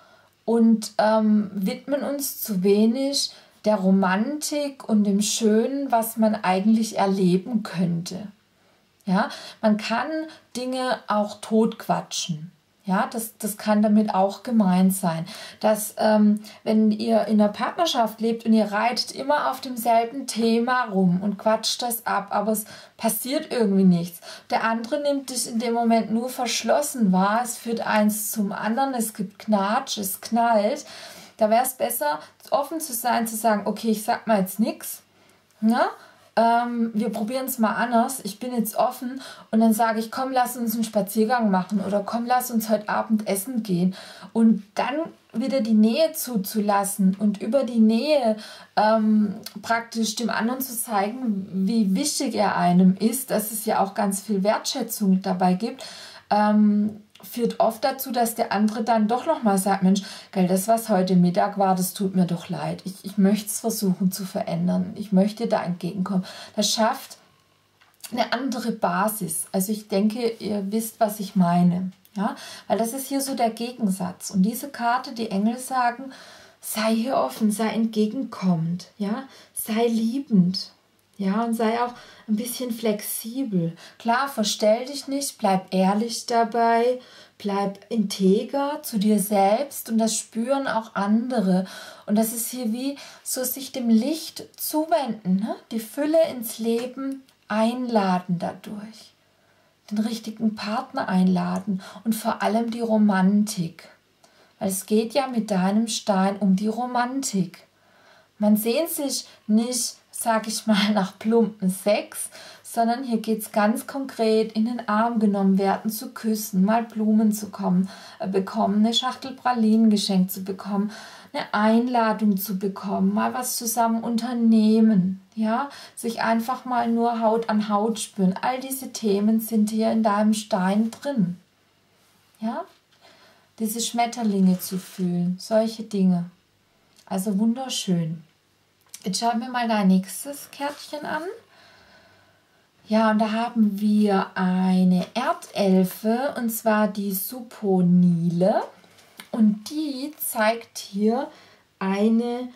[SPEAKER 1] und ähm, widmen uns zu wenig der Romantik und dem Schönen, was man eigentlich erleben könnte. Ja, man kann Dinge auch totquatschen. Ja, das, das kann damit auch gemeint sein, dass ähm, wenn ihr in einer Partnerschaft lebt und ihr reitet immer auf demselben Thema rum und quatscht das ab, aber es passiert irgendwie nichts. Der andere nimmt dich in dem Moment nur verschlossen wahr, es führt eins zum anderen, es gibt Knatsch, es knallt. Da wäre es besser, offen zu sein, zu sagen, okay, ich sag mal jetzt nichts, ne? Ähm, wir probieren es mal anders, ich bin jetzt offen und dann sage ich, komm, lass uns einen Spaziergang machen oder komm, lass uns heute Abend essen gehen und dann wieder die Nähe zuzulassen und über die Nähe ähm, praktisch dem anderen zu zeigen, wie wichtig er einem ist, dass es ja auch ganz viel Wertschätzung dabei gibt, ähm, führt oft dazu, dass der andere dann doch nochmal sagt, Mensch, gell, das, was heute Mittag war, das tut mir doch leid. Ich, ich möchte es versuchen zu verändern. Ich möchte da entgegenkommen. Das schafft eine andere Basis. Also ich denke, ihr wisst, was ich meine. Ja? Weil das ist hier so der Gegensatz. Und diese Karte, die Engel sagen, sei hier offen, sei entgegenkommend, ja? Sei liebend. Ja, und sei auch ein bisschen flexibel. Klar, verstell dich nicht, bleib ehrlich dabei, bleib integer zu dir selbst und das spüren auch andere. Und das ist hier wie so sich dem Licht zuwenden, ne? Die Fülle ins Leben einladen dadurch. Den richtigen Partner einladen und vor allem die Romantik. Weil es geht ja mit deinem Stein um die Romantik. Man sehnt sich nicht, sag ich mal, nach plumpen Sex, sondern hier geht es ganz konkret, in den Arm genommen werden, zu küssen, mal Blumen zu kommen, äh, bekommen, eine Schachtel Pralinen geschenkt zu bekommen, eine Einladung zu bekommen, mal was zusammen unternehmen, ja, sich einfach mal nur Haut an Haut spüren. All diese Themen sind hier in deinem Stein drin, ja, diese Schmetterlinge zu fühlen, solche Dinge. Also wunderschön. Jetzt schauen wir mal dein nächstes Kärtchen an. Ja, und da haben wir eine Erdelfe, und zwar die Supponile. Und die zeigt hier eine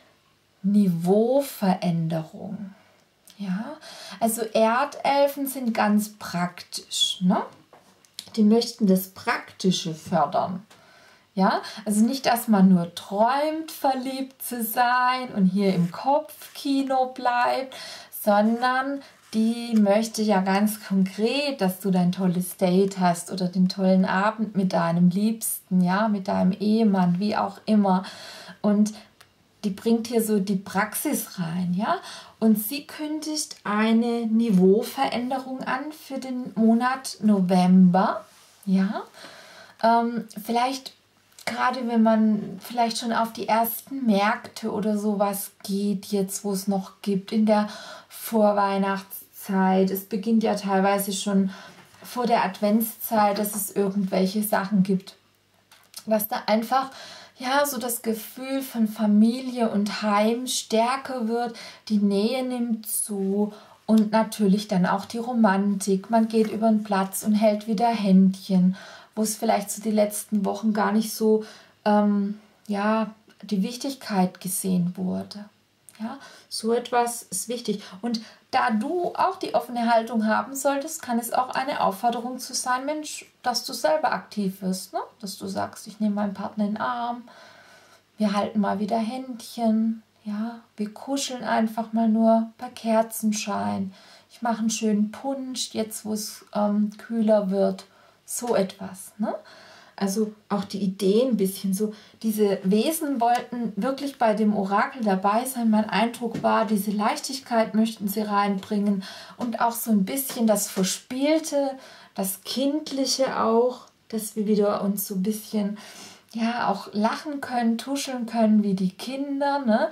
[SPEAKER 1] Niveauveränderung. Ja, also Erdelfen sind ganz praktisch, ne? Die möchten das Praktische fördern. Ja, also nicht, dass man nur träumt, verliebt zu sein und hier im Kopfkino bleibt, sondern die möchte ja ganz konkret, dass du dein tolles Date hast oder den tollen Abend mit deinem Liebsten, ja, mit deinem Ehemann, wie auch immer. Und die bringt hier so die Praxis rein, ja. Und sie kündigt eine Niveauveränderung an für den Monat November, ja. Ähm, vielleicht gerade wenn man vielleicht schon auf die ersten Märkte oder sowas geht, jetzt wo es noch gibt in der Vorweihnachtszeit. Es beginnt ja teilweise schon vor der Adventszeit, dass es irgendwelche Sachen gibt. Dass da einfach ja so das Gefühl von Familie und Heim stärker wird, die Nähe nimmt zu und natürlich dann auch die Romantik. Man geht über den Platz und hält wieder Händchen, wo es vielleicht so die letzten Wochen gar nicht so ähm, ja, die Wichtigkeit gesehen wurde. Ja, so etwas ist wichtig. Und da du auch die offene Haltung haben solltest, kann es auch eine Aufforderung zu sein, Mensch, dass du selber aktiv wirst. Ne? Dass du sagst, ich nehme meinen Partner in den Arm, wir halten mal wieder Händchen, ja, wir kuscheln einfach mal nur bei Kerzenschein. Ich mache einen schönen Punsch, jetzt wo es ähm, kühler wird. So etwas, ne? Also auch die Idee ein bisschen so, diese Wesen wollten wirklich bei dem Orakel dabei sein. Mein Eindruck war, diese Leichtigkeit möchten sie reinbringen und auch so ein bisschen das Verspielte, das Kindliche auch, dass wir wieder uns so ein bisschen, ja, auch lachen können, tuscheln können wie die Kinder, ne?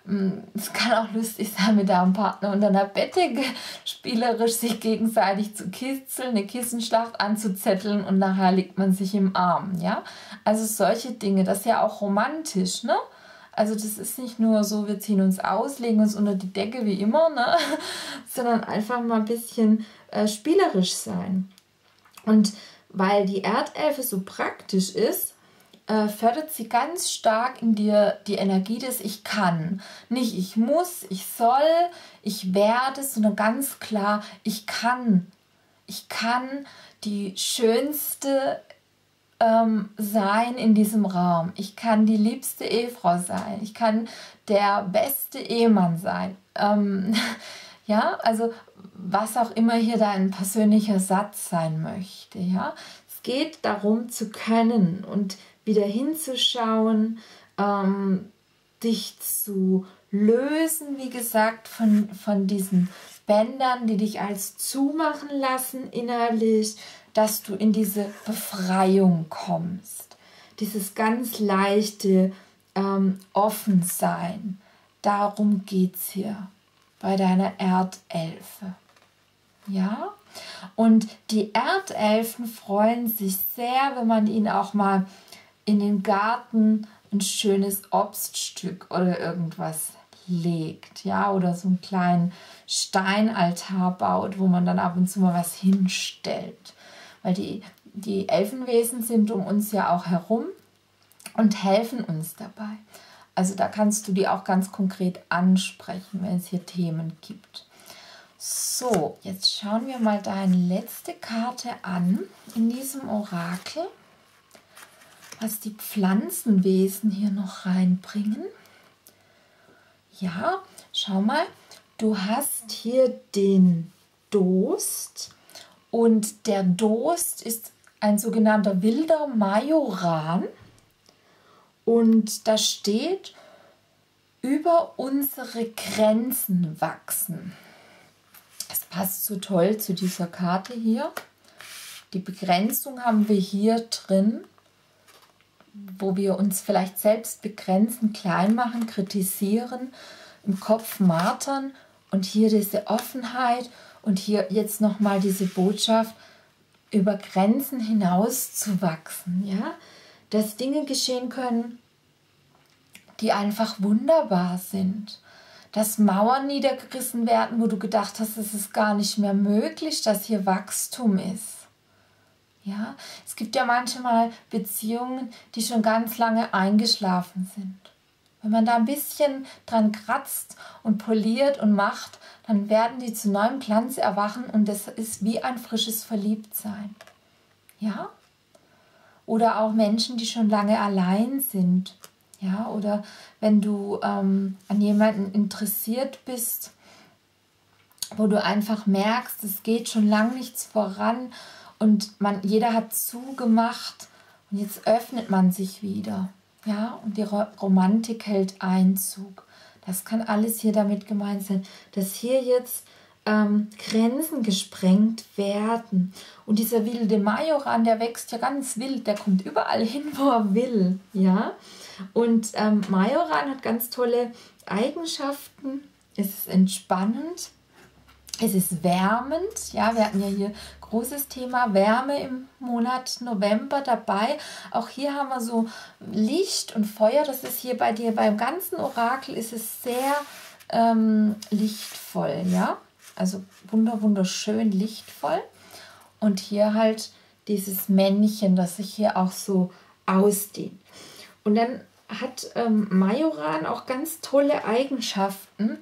[SPEAKER 1] Es kann auch lustig sein, mit einem Partner unter einer Bettdecke spielerisch sich gegenseitig zu kitzeln, eine Kissenschlacht anzuzetteln und nachher liegt man sich im Arm, ja. Also solche Dinge, das ist ja auch romantisch, ne? Also das ist nicht nur so, wir ziehen uns aus, legen uns unter die Decke wie immer, ne? Sondern einfach mal ein bisschen äh, spielerisch sein. Und weil die Erdelfe so praktisch ist, fördert sie ganz stark in dir die Energie des Ich kann. Nicht ich muss, ich soll, ich werde, sondern ganz klar, ich kann. Ich kann die schönste ähm, sein in diesem Raum. Ich kann die liebste Ehefrau sein. Ich kann der beste Ehemann sein. Ähm, ja, also was auch immer hier dein persönlicher Satz sein möchte. Ja? Es geht darum zu können und wieder hinzuschauen, ähm, dich zu lösen, wie gesagt, von, von diesen Bändern, die dich als zumachen lassen innerlich, dass du in diese Befreiung kommst. Dieses ganz leichte ähm, Offensein, darum geht es hier bei deiner Erdelfe. Ja? Und die Erdelfen freuen sich sehr, wenn man ihnen auch mal in den Garten ein schönes Obststück oder irgendwas legt, ja, oder so einen kleinen Steinaltar baut, wo man dann ab und zu mal was hinstellt. Weil die, die Elfenwesen sind um uns ja auch herum und helfen uns dabei. Also da kannst du die auch ganz konkret ansprechen, wenn es hier Themen gibt. So, jetzt schauen wir mal deine letzte Karte an in diesem Orakel, was die Pflanzenwesen hier noch reinbringen. Ja, schau mal, du hast hier den Dost und der Dost ist ein sogenannter wilder Majoran und da steht, über unsere Grenzen wachsen. Das passt so toll zu dieser Karte hier. Die Begrenzung haben wir hier drin, wo wir uns vielleicht selbst begrenzen, klein machen, kritisieren, im Kopf martern und hier diese Offenheit und hier jetzt nochmal diese Botschaft, über Grenzen hinaus zu wachsen, ja? Dass Dinge geschehen können, die einfach wunderbar sind. Dass Mauern niedergerissen werden, wo du gedacht hast, es ist gar nicht mehr möglich, dass hier Wachstum ist. Ja, es gibt ja manchmal Beziehungen, die schon ganz lange eingeschlafen sind. Wenn man da ein bisschen dran kratzt und poliert und macht, dann werden die zu neuem Glanz erwachen und das ist wie ein frisches Verliebtsein. Ja? Oder auch Menschen, die schon lange allein sind. Ja? Oder wenn du ähm, an jemanden interessiert bist, wo du einfach merkst, es geht schon lange nichts voran, und man, jeder hat zugemacht und jetzt öffnet man sich wieder. Ja? Und die Romantik hält Einzug. Das kann alles hier damit gemeint sein, dass hier jetzt ähm, Grenzen gesprengt werden. Und dieser wilde Majoran, der wächst ja ganz wild, der kommt überall hin, wo er will. Ja? Und ähm, Majoran hat ganz tolle Eigenschaften. Es ist entspannend. Es ist wärmend, ja, wir hatten ja hier großes Thema Wärme im Monat November dabei. Auch hier haben wir so Licht und Feuer. Das ist hier bei dir, beim ganzen Orakel ist es sehr ähm, lichtvoll, ja. Also wunder, wunderschön lichtvoll. Und hier halt dieses Männchen, das sich hier auch so ausdehnt. Und dann hat ähm, Majoran auch ganz tolle Eigenschaften.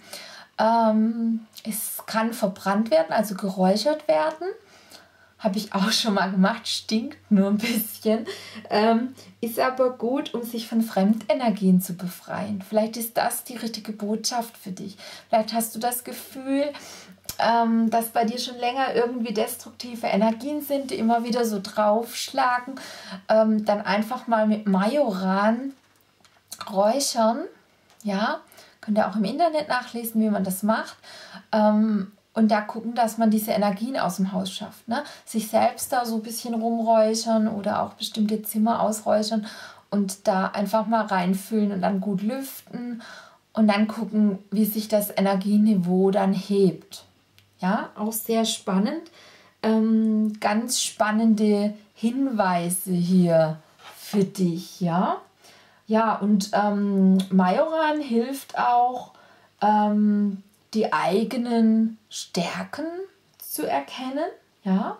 [SPEAKER 1] Ähm, es kann verbrannt werden, also geräuchert werden. Habe ich auch schon mal gemacht, stinkt nur ein bisschen. Ähm, ist aber gut, um sich von Fremdenergien zu befreien. Vielleicht ist das die richtige Botschaft für dich. Vielleicht hast du das Gefühl, ähm, dass bei dir schon länger irgendwie destruktive Energien sind, die immer wieder so draufschlagen. Ähm, dann einfach mal mit Majoran räuchern, ja. Könnt ihr auch im Internet nachlesen, wie man das macht. Ähm, und da gucken, dass man diese Energien aus dem Haus schafft. Ne? Sich selbst da so ein bisschen rumräuchern oder auch bestimmte Zimmer ausräuchern und da einfach mal reinfühlen und dann gut lüften und dann gucken, wie sich das Energieniveau dann hebt. Ja, auch sehr spannend. Ähm, ganz spannende Hinweise hier für dich, ja. Ja, und ähm, Majoran hilft auch, ähm, die eigenen Stärken zu erkennen, ja,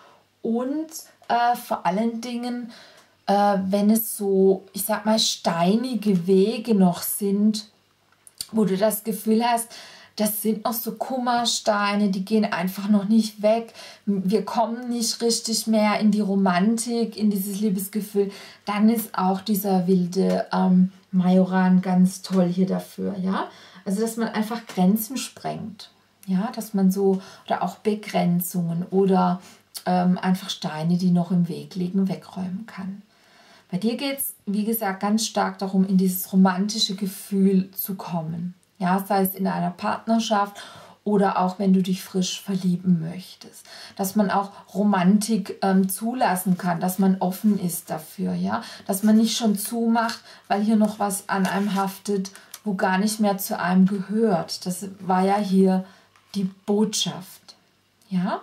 [SPEAKER 1] und äh, vor allen Dingen, äh, wenn es so, ich sag mal, steinige Wege noch sind, wo du das Gefühl hast, das sind noch so Kummersteine, die gehen einfach noch nicht weg. Wir kommen nicht richtig mehr in die Romantik, in dieses Liebesgefühl. Dann ist auch dieser wilde ähm, Majoran ganz toll hier dafür. Ja? Also, dass man einfach Grenzen sprengt. Ja? Dass man so, oder auch Begrenzungen oder ähm, einfach Steine, die noch im Weg liegen, wegräumen kann. Bei dir geht es, wie gesagt, ganz stark darum, in dieses romantische Gefühl zu kommen. Ja, sei es in einer Partnerschaft oder auch wenn du dich frisch verlieben möchtest. Dass man auch Romantik ähm, zulassen kann, dass man offen ist dafür. Ja? Dass man nicht schon zumacht, weil hier noch was an einem haftet, wo gar nicht mehr zu einem gehört. Das war ja hier die Botschaft. Ja?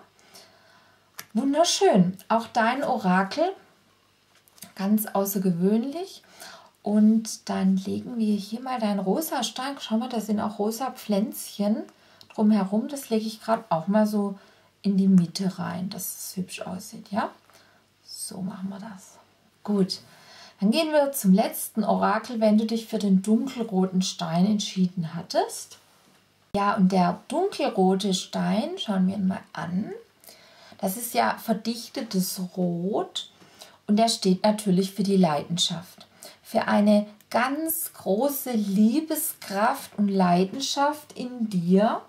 [SPEAKER 1] Wunderschön. Auch dein Orakel, ganz außergewöhnlich. Und dann legen wir hier mal deinen rosa Stein. Schau mal, da sind auch rosa Pflänzchen drumherum. Das lege ich gerade auch mal so in die Mitte rein, dass es hübsch aussieht. Ja, so machen wir das. Gut, dann gehen wir zum letzten Orakel, wenn du dich für den dunkelroten Stein entschieden hattest. Ja, und der dunkelrote Stein, schauen wir ihn mal an. Das ist ja verdichtetes Rot und der steht natürlich für die Leidenschaft. Für eine ganz große Liebeskraft und Leidenschaft in dir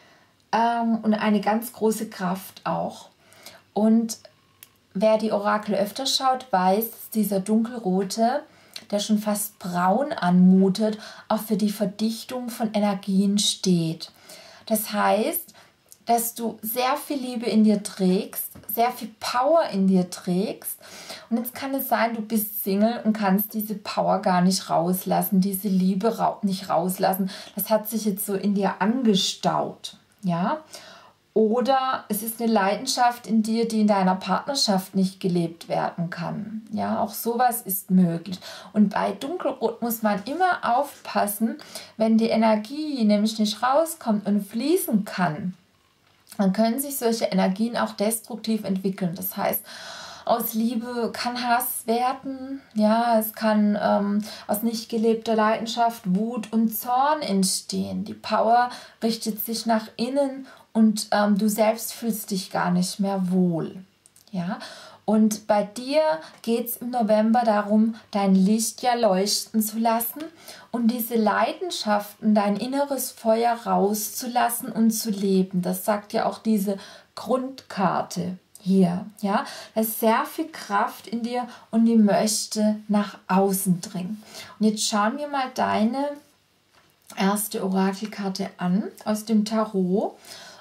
[SPEAKER 1] ähm, und eine ganz große Kraft auch. Und wer die Orakel öfter schaut, weiß, dass dieser dunkelrote, der schon fast braun anmutet, auch für die Verdichtung von Energien steht. Das heißt, dass du sehr viel Liebe in dir trägst, sehr viel Power in dir trägst. Und jetzt kann es sein, du bist Single und kannst diese Power gar nicht rauslassen, diese Liebe ra- nicht rauslassen. Das hat sich jetzt so in dir angestaut, ja. Oder es ist eine Leidenschaft in dir, die in deiner Partnerschaft nicht gelebt werden kann. Ja, auch sowas ist möglich. Und bei Dunkelrot muss man immer aufpassen, wenn die Energie nämlich nicht rauskommt und fließen kann, dann können sich solche Energien auch destruktiv entwickeln. Das heißt, aus Liebe kann Hass werden, ja, es kann ähm, aus nicht gelebter Leidenschaft Wut und Zorn entstehen. Die Power richtet sich nach innen und ähm, du selbst fühlst dich gar nicht mehr wohl. Ja? Und bei dir geht es im November darum, dein Licht ja leuchten zu lassen und diese Leidenschaften, dein inneres Feuer rauszulassen und zu leben. Das sagt ja auch diese Grundkarte hier. Ja? Da ist sehr viel Kraft in dir und die möchte nach außen dringen. Und jetzt schauen wir mal deine erste Orakelkarte an aus dem Tarot.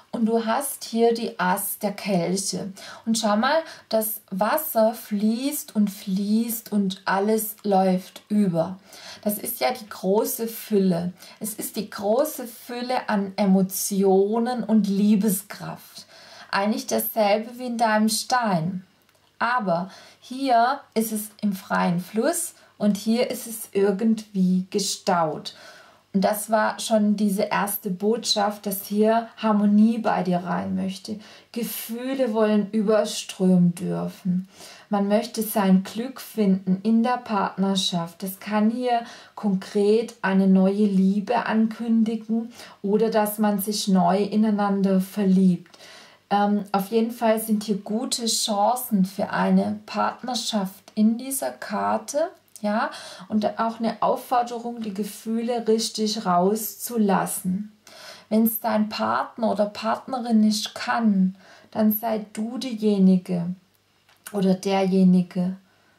[SPEAKER 1] und du hast hier die Ass der Kelche. Und schau mal, das Wasser fließt und fließt und alles läuft über. Das ist ja die große Fülle. Es ist die große Fülle an Emotionen und Liebeskraft. Eigentlich dasselbe wie in deinem Stein. Aber hier ist es im freien Fluss und hier ist es irgendwie gestaut. Und das war schon diese erste Botschaft, dass hier Harmonie bei dir rein möchte. Gefühle wollen überströmen dürfen. Man möchte sein Glück finden in der Partnerschaft. Das kann hier konkret eine neue Liebe ankündigen oder dass man sich neu ineinander verliebt. Ähm, auf jeden Fall sind hier gute Chancen für eine Partnerschaft in dieser Karte. Ja, und auch eine Aufforderung, die Gefühle richtig rauszulassen. Wenn es dein Partner oder Partnerin nicht kann, dann sei du diejenige oder derjenige,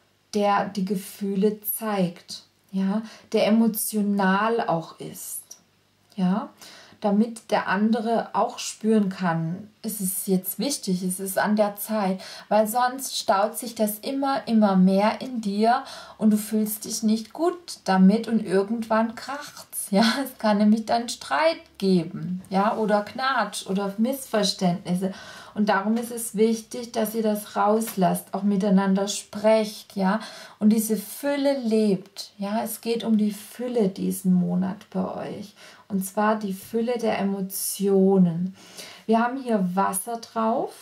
[SPEAKER 1] der die Gefühle zeigt, ja, der emotional auch ist, ja, damit der andere auch spüren kann, es ist jetzt wichtig, es ist an der Zeit, weil sonst staut sich das immer, immer mehr in dir und du fühlst dich nicht gut damit und irgendwann kracht's, ja, es kann nämlich dann Streit geben, ja, oder Knatsch oder Missverständnisse und darum ist es wichtig, dass ihr das rauslasst, auch miteinander sprecht, ja, und diese Fülle lebt, ja, es geht um die Fülle diesen Monat bei euch. Und zwar die Fülle der Emotionen. Wir haben hier Wasser drauf.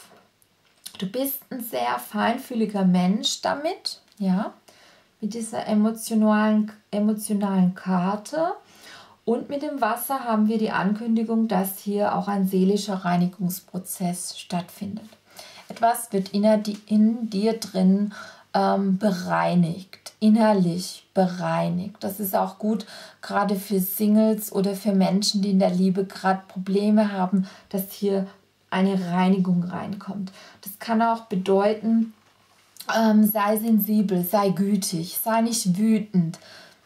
[SPEAKER 1] Du bist ein sehr feinfühliger Mensch damit, ja, mit dieser emotionalen, emotionalen Karte. Und mit dem Wasser haben wir die Ankündigung, dass hier auch ein seelischer Reinigungsprozess stattfindet. Etwas wird in, in dir drin ähm, bereinigt, innerlich bereinigt. Das ist auch gut, gerade für Singles oder für Menschen, die in der Liebe gerade Probleme haben, dass hier eine Reinigung reinkommt. Das kann auch bedeuten, ähm, sei sensibel, sei gütig, sei nicht wütend,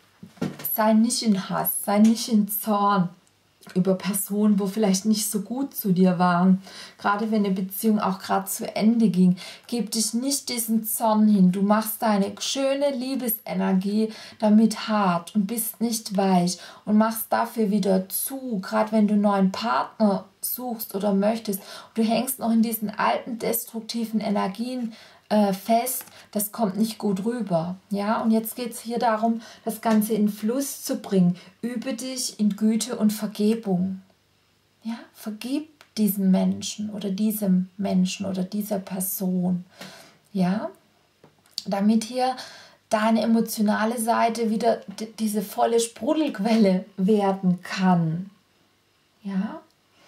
[SPEAKER 1] sei nicht in Hass, sei nicht in Zorn über Personen, wo vielleicht nicht so gut zu dir waren. Gerade wenn eine Beziehung auch gerade zu Ende ging, gib dich nicht diesen Zorn hin. Du machst deine schöne Liebesenergie damit hart und bist nicht weich und machst dafür wieder zu, gerade wenn du einen neuen Partner suchst oder möchtest. Du hängst noch in diesen alten destruktiven Energien fest, das kommt nicht gut rüber. Ja? Und jetzt geht es hier darum, das Ganze in Fluss zu bringen. Übe dich in Güte und Vergebung. Ja? Vergib diesem Menschen oder diesem Menschen oder dieser Person. Ja? Damit hier deine emotionale Seite wieder diese volle Sprudelquelle werden kann. Ja?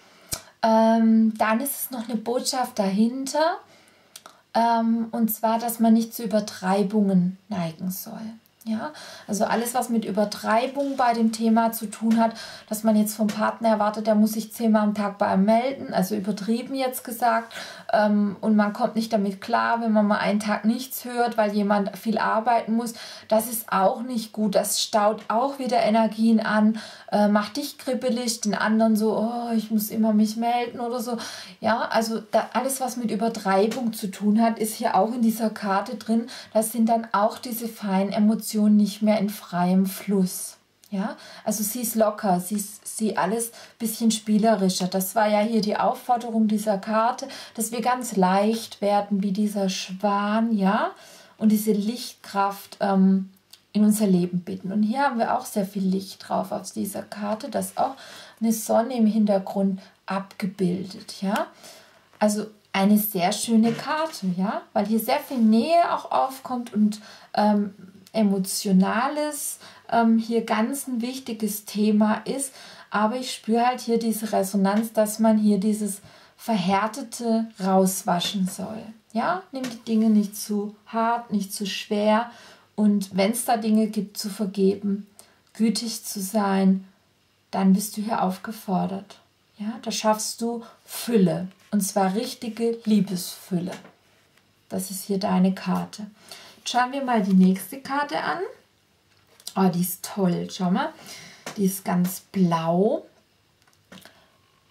[SPEAKER 1] Ähm, dann ist es noch eine Botschaft dahinter, Ähm, und zwar, dass man nicht zu Übertreibungen neigen soll. Ja? Also alles, was mit Übertreibung bei dem Thema zu tun hat, dass man jetzt vom Partner erwartet, der muss sich zehnmal am Tag bei einem melden, also übertrieben jetzt gesagt, ähm, und man kommt nicht damit klar, wenn man mal einen Tag nichts hört, weil jemand viel arbeiten muss. Das ist auch nicht gut, das staut auch wieder Energien an, äh, macht dich kribbelig, den anderen so, oh, ich muss immer mich melden oder so. Ja, also da, alles, was mit Übertreibung zu tun hat, ist hier auch in dieser Karte drin. Das sind dann auch diese feinen Emotionen nicht mehr in freiem Fluss. Ja, also sie ist locker, sie ist sie alles ein bisschen spielerischer. Das war ja hier die Aufforderung dieser Karte, dass wir ganz leicht werden wie dieser Schwan, ja, und diese Lichtkraft ähm, in unser Leben bitten. Und hier haben wir auch sehr viel Licht drauf auf dieser Karte, das ist auch eine Sonne im Hintergrund abgebildet, ja. Also eine sehr schöne Karte, ja, weil hier sehr viel Nähe auch aufkommt und ähm, Emotionales ähm, hier ganz ein wichtiges Thema ist, aber ich spüre halt hier diese Resonanz, dass man hier dieses Verhärtete rauswaschen soll. Ja, nimm die Dinge nicht zu hart, nicht zu schwer und wenn es da Dinge gibt, zu vergeben, gütig zu sein, dann bist du hier aufgefordert. Ja, da schaffst du Fülle und zwar richtige Liebesfülle. Das ist hier deine Karte. Schauen wir mal die nächste Karte an. Oh, die ist toll. Schau mal. Die ist ganz blau.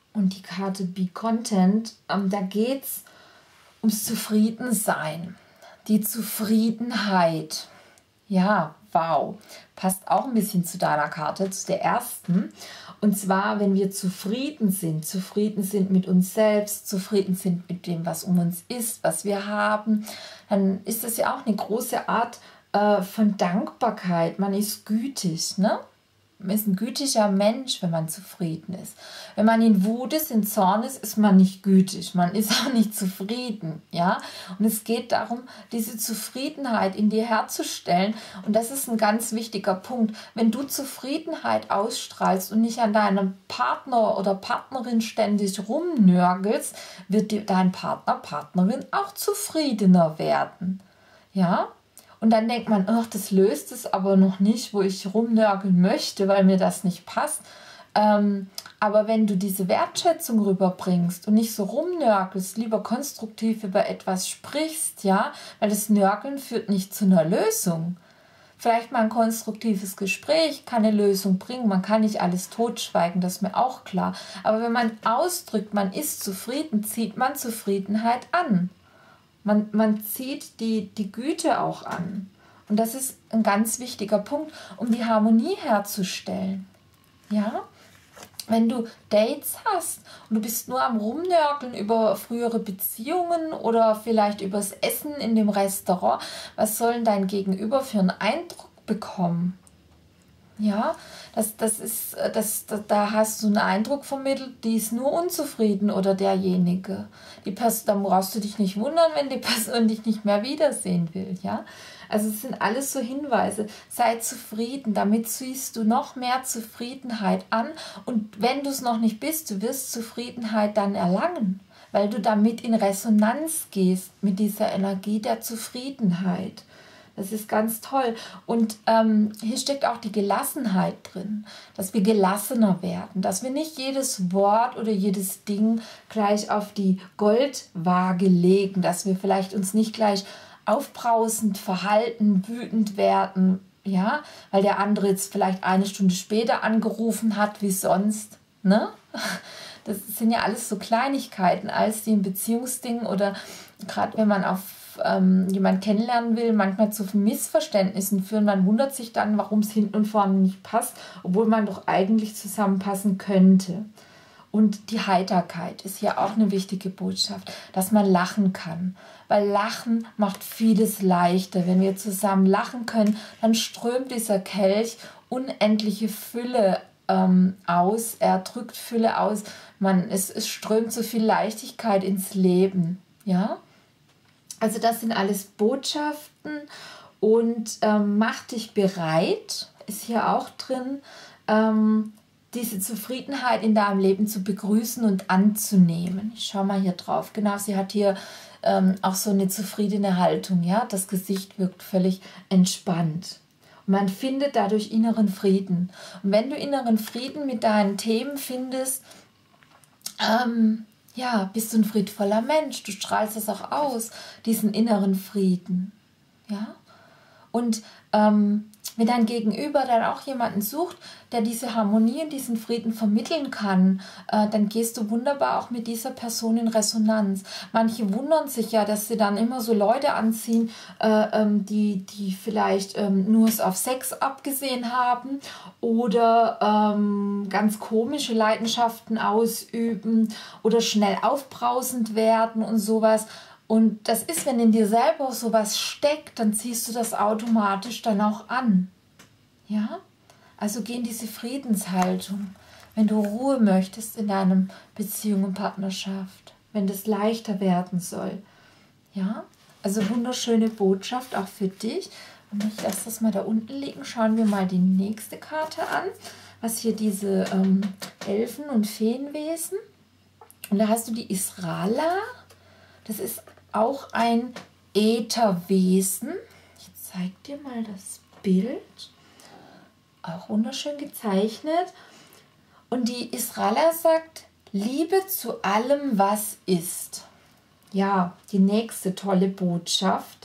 [SPEAKER 1] und die Karte Be Content. Ähm, da geht es ums Zufriedensein, die Zufriedenheit. Ja, wow, passt auch ein bisschen zu deiner Karte, zu der ersten. Und zwar, wenn wir zufrieden sind, zufrieden sind mit uns selbst, zufrieden sind mit dem, was um uns ist, was wir haben, dann ist das ja auch eine große Art äh, von Dankbarkeit. Man ist gütig, ne? Man ist ein gütiger Mensch, wenn man zufrieden ist. Wenn man in Wut ist, in Zorn ist, ist man nicht gütig. Man ist auch nicht zufrieden. Ja? Und es geht darum, diese Zufriedenheit in dir herzustellen. Und das ist ein ganz wichtiger Punkt. Wenn du Zufriedenheit ausstrahlst und nicht an deinem Partner oder Partnerin ständig rumnörgelst, wird dir dein Partner, Partnerin auch zufriedener werden. Ja? Und dann denkt man, ach, das löst es aber noch nicht, wo ich rumnörgeln möchte, weil mir das nicht passt. Ähm, aber wenn du diese Wertschätzung rüberbringst und nicht so rumnörgelst, lieber konstruktiv über etwas sprichst, ja, weil das Nörgeln führt nicht zu einer Lösung. Vielleicht mal ein konstruktives Gespräch kann eine Lösung bringen. Man kann nicht alles totschweigen, das ist mir auch klar. Aber wenn man ausdrückt, man ist zufrieden, zieht man Zufriedenheit an. Man, man zieht die, die Güte auch an. Und das ist ein ganz wichtiger Punkt, um die Harmonie herzustellen. Ja? Wenn du Dates hast und du bist nur am Rumnörgeln über frühere Beziehungen oder vielleicht übers Essen in dem Restaurant, was soll denn dein Gegenüber für einen Eindruck bekommen? Ja, das, das ist, das, das, da hast du einen Eindruck vermittelt, die ist nur unzufrieden oder derjenige. Die Person, dann brauchst du dich nicht wundern, wenn die Person dich nicht mehr wiedersehen will. Ja? Also es sind alles so Hinweise. Sei zufrieden, damit ziehst du noch mehr Zufriedenheit an. Und wenn du es noch nicht bist, du wirst Zufriedenheit dann erlangen, weil du damit in Resonanz gehst mit dieser Energie der Zufriedenheit. Das ist ganz toll. Und ähm, hier steckt auch die Gelassenheit drin, dass wir gelassener werden, dass wir nicht jedes Wort oder jedes Ding gleich auf die Goldwaage legen, dass wir vielleicht uns nicht gleich aufbrausend verhalten, wütend werden, ja, weil der andere jetzt vielleicht eine Stunde später angerufen hat wie sonst, ne? Das sind ja alles so Kleinigkeiten, als die in Beziehungsdingen oder gerade wenn man auf ähm, jemanden kennenlernen will, manchmal zu Missverständnissen führen. Man wundert sich dann, warum es hinten und vorne nicht passt, obwohl man doch eigentlich zusammenpassen könnte. Und die Heiterkeit ist ja auch eine wichtige Botschaft, dass man lachen kann. Weil Lachen macht vieles leichter. Wenn wir zusammen lachen können, dann strömt dieser Kelch unendliche Fülle ähm, aus. Er drückt Fülle aus. Man, es, es strömt so viel Leichtigkeit ins Leben. Ja? Also das sind alles Botschaften. Und ähm, mach dich bereit, ist hier auch drin, ähm, diese Zufriedenheit in deinem Leben zu begrüßen und anzunehmen. Ich schaue mal hier drauf. Genau, sie hat hier ähm, auch so eine zufriedene Haltung. Ja? Das Gesicht wirkt völlig entspannt. Und man findet dadurch inneren Frieden. Und wenn du inneren Frieden mit deinen Themen findest, ähm, ja, bist du ein friedvoller Mensch. Du strahlst es auch aus, diesen inneren Frieden. Ja? Und ähm, wenn dein Gegenüber dann auch jemanden sucht, der diese Harmonie und diesen Frieden vermitteln kann, äh, dann gehst du wunderbar auch mit dieser Person in Resonanz. Manche wundern sich ja, dass sie dann immer so Leute anziehen, äh, ähm, die, die vielleicht ähm, nur es auf Sex abgesehen haben oder ähm, ganz komische Leidenschaften ausüben oder schnell aufbrausend werden und sowas. Und das ist, wenn in dir selber sowas steckt, dann ziehst du das automatisch dann auch an. Ja? Also geh in diese Friedenshaltung, wenn du Ruhe möchtest in deinem Beziehung und Partnerschaft, wenn das leichter werden soll. Ja? Also wunderschöne Botschaft auch für dich. Und ich lasse das mal da unten liegen. Schauen wir mal die nächste Karte an, was hier diese ähm, Elfen- und Feenwesen. Und da hast du die Israla. Das ist auch ein Ätherwesen. Ich zeige dir mal das Bild. Auch wunderschön gezeichnet. Und die Israla sagt, Liebe zu allem, was ist. Ja, die nächste tolle Botschaft,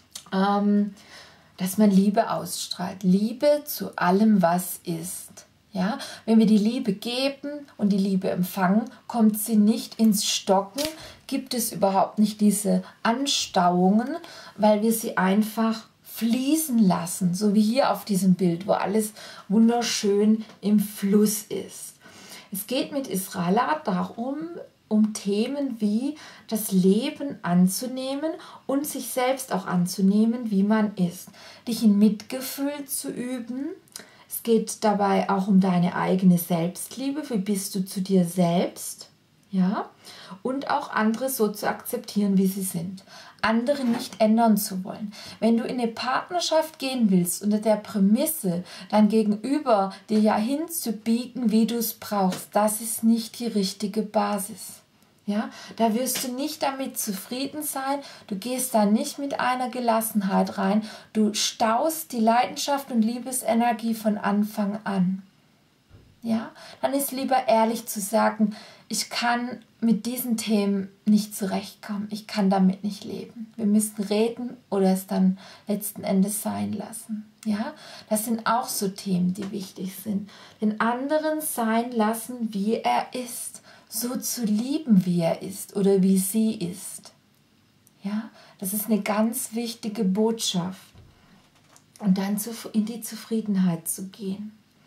[SPEAKER 1] ähm, dass man Liebe ausstrahlt. Liebe zu allem, was ist. Ja, wenn wir die Liebe geben und die Liebe empfangen, kommt sie nicht ins Stocken, gibt es überhaupt nicht diese Anstauungen, weil wir sie einfach fließen lassen, so wie hier auf diesem Bild, wo alles wunderschön im Fluss ist. Es geht mit Israela darum, um Themen wie das Leben anzunehmen und sich selbst auch anzunehmen, wie man ist. Dich in Mitgefühl zu üben. Es geht dabei auch um deine eigene Selbstliebe. Wie bist du zu dir selbst? Ja? Und auch andere so zu akzeptieren, wie sie sind. Andere nicht ändern zu wollen. Wenn du in eine Partnerschaft gehen willst, unter der Prämisse, dein Gegenüber dir ja hinzubiegen, wie du es brauchst, das ist nicht die richtige Basis. Ja, da wirst du nicht damit zufrieden sein, du gehst da nicht mit einer Gelassenheit rein, du staust die Leidenschaft und Liebesenergie von Anfang an. Ja, dann ist lieber ehrlich zu sagen, ich kann mit diesen Themen nicht zurechtkommen, ich kann damit nicht leben. Wir müssen reden oder es dann letzten Endes sein lassen. Ja, das sind auch so Themen, die wichtig sind. Den anderen sein lassen, wie er ist. So zu lieben, wie er ist oder wie sie ist. Ja, das ist eine ganz wichtige Botschaft. Und dann in die Zufriedenheit zu gehen.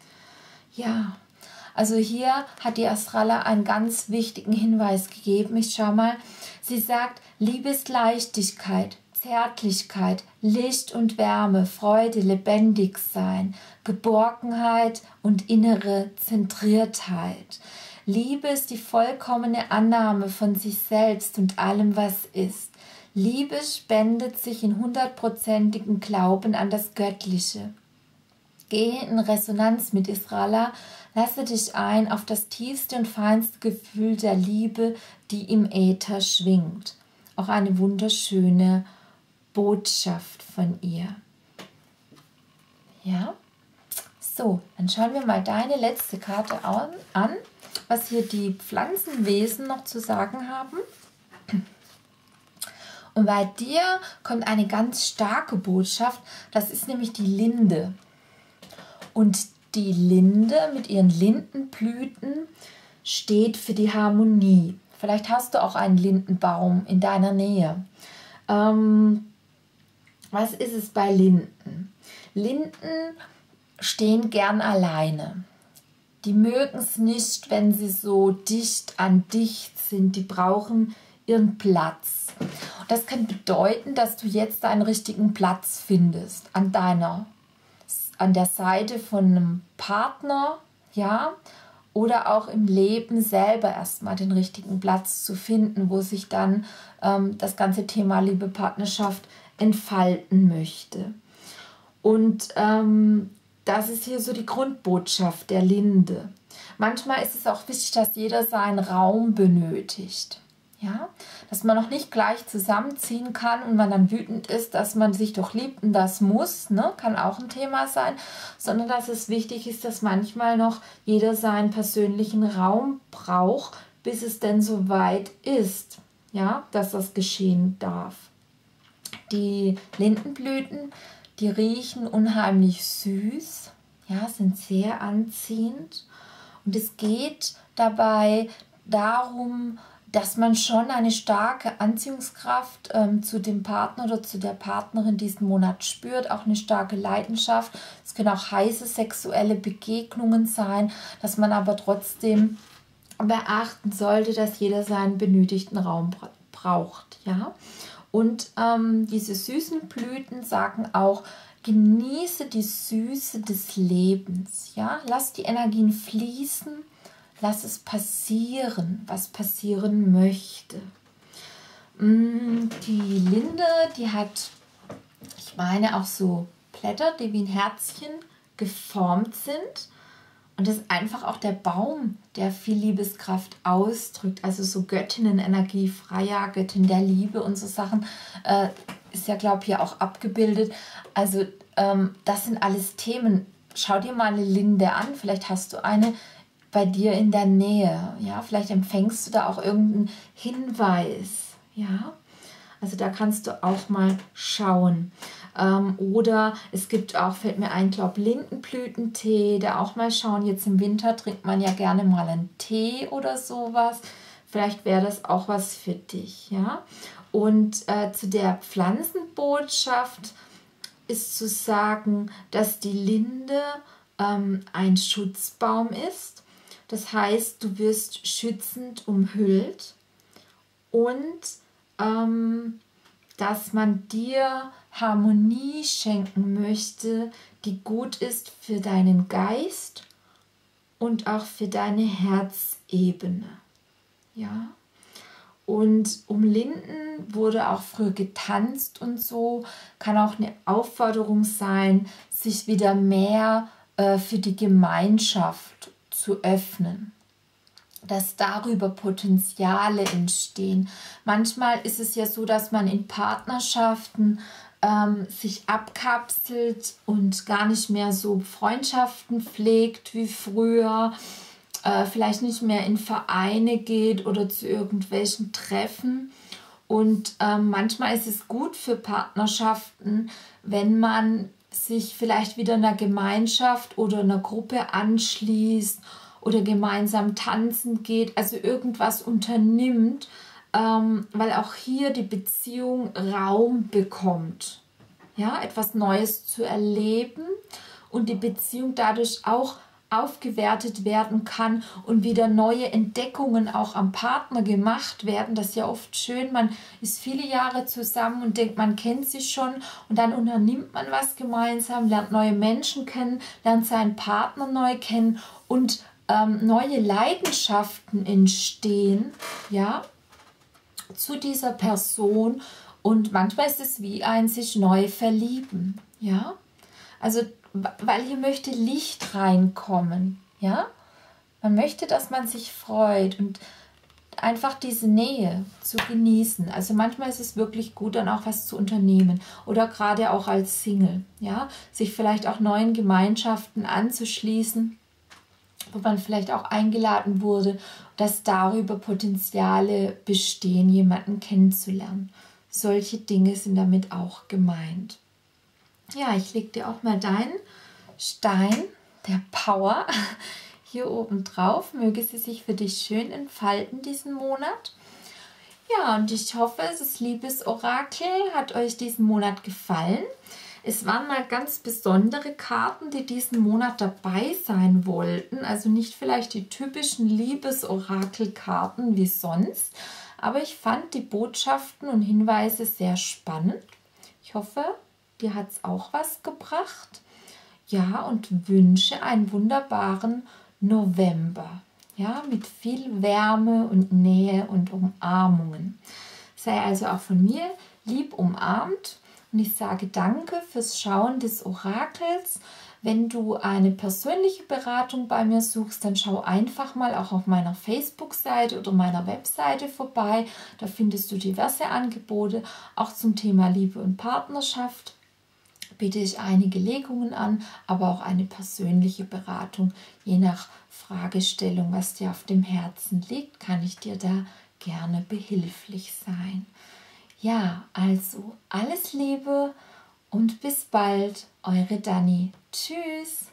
[SPEAKER 1] Ja, also hier hat die Astrala einen ganz wichtigen Hinweis gegeben. Ich schau mal, sie sagt, Liebe ist Leichtigkeit, Zärtlichkeit, Licht und Wärme, Freude, lebendig sein, Geborgenheit und innere Zentriertheit. Liebe ist die vollkommene Annahme von sich selbst und allem, was ist. Liebe spendet sich in hundertprozentigem Glauben an das Göttliche. Gehe in Resonanz mit Israela, lasse dich ein auf das tiefste und feinste Gefühl der Liebe, die im Äther schwingt. Auch eine wunderschöne Botschaft von ihr. Ja, so, dann schauen wir mal deine letzte Karte an, was hier die Pflanzenwesen noch zu sagen haben. Und bei dir kommt eine ganz starke Botschaft, das ist nämlich die Linde. Und die Linde mit ihren Lindenblüten steht für die Harmonie. Vielleicht hast du auch einen Lindenbaum in deiner Nähe. Ähm, was ist es bei Linden? Linden stehen gern alleine. Die mögen es nicht, wenn sie so dicht an dicht sind. Die brauchen ihren Platz. Und das kann bedeuten, dass du jetzt einen richtigen Platz findest an deiner, an der Seite von einem Partner, ja, oder auch im Leben selber erstmal den richtigen Platz zu finden, wo sich dann ähm, das ganze Thema Liebe, Partnerschaft entfalten möchte. Und ähm, das ist hier so die Grundbotschaft der Linde. Manchmal ist es auch wichtig, dass jeder seinen Raum benötigt. Ja? Dass man noch nicht gleich zusammenziehen kann und man dann wütend ist, dass man sich doch liebt und das muss, ne? Kann auch ein Thema sein, sondern dass es wichtig ist, dass manchmal noch jeder seinen persönlichen Raum braucht, bis es denn soweit ist, ja? Dass das geschehen darf. Die Lindenblüten, die riechen unheimlich süß, ja, sind sehr anziehend und es geht dabei darum, dass man schon eine starke Anziehungskraft ähm, zu dem Partner oder zu der Partnerin diesen Monat spürt, auch eine starke Leidenschaft. Es können auch heiße sexuelle Begegnungen sein, dass man aber trotzdem beachten sollte, dass jeder seinen benötigten Raum bra- braucht, ja. Und ähm, diese süßen Blüten sagen auch, genieße die Süße des Lebens. Ja? Lass die Energien fließen, lass es passieren, was passieren möchte. Die Linde, die hat, ich meine, auch so Blätter, die wie ein Herzchen geformt sind. Und das ist einfach auch der Baum, der viel Liebeskraft ausdrückt. Also so Göttinnenenergie, Freya, Göttin der Liebe und so Sachen. Äh, ist ja, glaube ich, hier auch abgebildet. Also ähm, das sind alles Themen. Schau dir mal eine Linde an. Vielleicht hast du eine bei dir in der Nähe. Ja? Vielleicht empfängst du da auch irgendeinen Hinweis. Ja? Also da kannst du auch mal schauen. Ähm, oder es gibt auch, fällt mir ein, glaube Lindenblütentee, da auch mal schauen. Jetzt im Winter trinkt man ja gerne mal einen Tee oder sowas. Vielleicht wäre das auch was für dich, ja. Und äh, zu der Pflanzenbotschaft ist zu sagen, dass die Linde ähm, ein Schutzbaum ist. Das heißt, du wirst schützend umhüllt und ähm, dass man dir Harmonie schenken möchte, die gut ist für deinen Geist und auch für deine Herzebene. Ja? Und um Linden wurde auch früher getanzt und so. Kann auch eine Aufforderung sein, sich wieder mehr äh, für die Gemeinschaft zu öffnen. Dass darüber Potenziale entstehen. Manchmal ist es ja so, dass man in Partnerschaften ähm, sich abkapselt und gar nicht mehr so Freundschaften pflegt wie früher. Vielleicht nicht mehr in Vereine geht oder zu irgendwelchen Treffen. Und ähm, manchmal ist es gut für Partnerschaften, wenn man sich vielleicht wieder einer Gemeinschaft oder einer Gruppe anschließt oder gemeinsam tanzen geht, also irgendwas unternimmt, ähm, weil auch hier die Beziehung Raum bekommt, ja, etwas Neues zu erleben und die Beziehung dadurch auch aufgewertet werden kann und wieder neue Entdeckungen auch am Partner gemacht werden. Das ist ja oft schön, man ist viele Jahre zusammen und denkt, man kennt sich schon und dann unternimmt man was gemeinsam, lernt neue Menschen kennen, lernt seinen Partner neu kennen und ähm, neue Leidenschaften entstehen, ja, zu dieser Person und manchmal ist es wie ein sich neu verlieben, ja, also weil hier möchte Licht reinkommen, ja. Man möchte, dass man sich freut und einfach diese Nähe zu genießen. Also manchmal ist es wirklich gut, dann auch was zu unternehmen oder gerade auch als Single, ja, sich vielleicht auch neuen Gemeinschaften anzuschließen, wo man vielleicht auch eingeladen wurde, dass darüber Potenziale bestehen, jemanden kennenzulernen. Solche Dinge sind damit auch gemeint. Ja, ich lege dir auch mal deinen Stein der Power hier oben drauf. Möge sie sich für dich schön entfalten diesen Monat. Ja, und ich hoffe, das Liebesorakel hat euch diesen Monat gefallen. Es waren mal ganz besondere Karten, die diesen Monat dabei sein wollten. Also nicht vielleicht die typischen Liebesorakelkarten wie sonst. Aber ich fand die Botschaften und Hinweise sehr spannend. Ich hoffe, dir hat es auch was gebracht. Ja, und wünsche einen wunderbaren November. Ja, mit viel Wärme und Nähe und Umarmungen. Sei also auch von mir lieb umarmt. Und ich sage danke fürs Schauen des Orakels. Wenn du eine persönliche Beratung bei mir suchst, dann schau einfach mal auch auf meiner Facebook-Seite oder meiner Webseite vorbei. Da findest du diverse Angebote, auch zum Thema Liebe und Partnerschaft. Biete ich einige Legungen an, aber auch eine persönliche Beratung. Je nach Fragestellung, was dir auf dem Herzen liegt, kann ich dir da gerne behilflich sein. Ja, also alles Liebe und bis bald, eure Dani. Tschüss!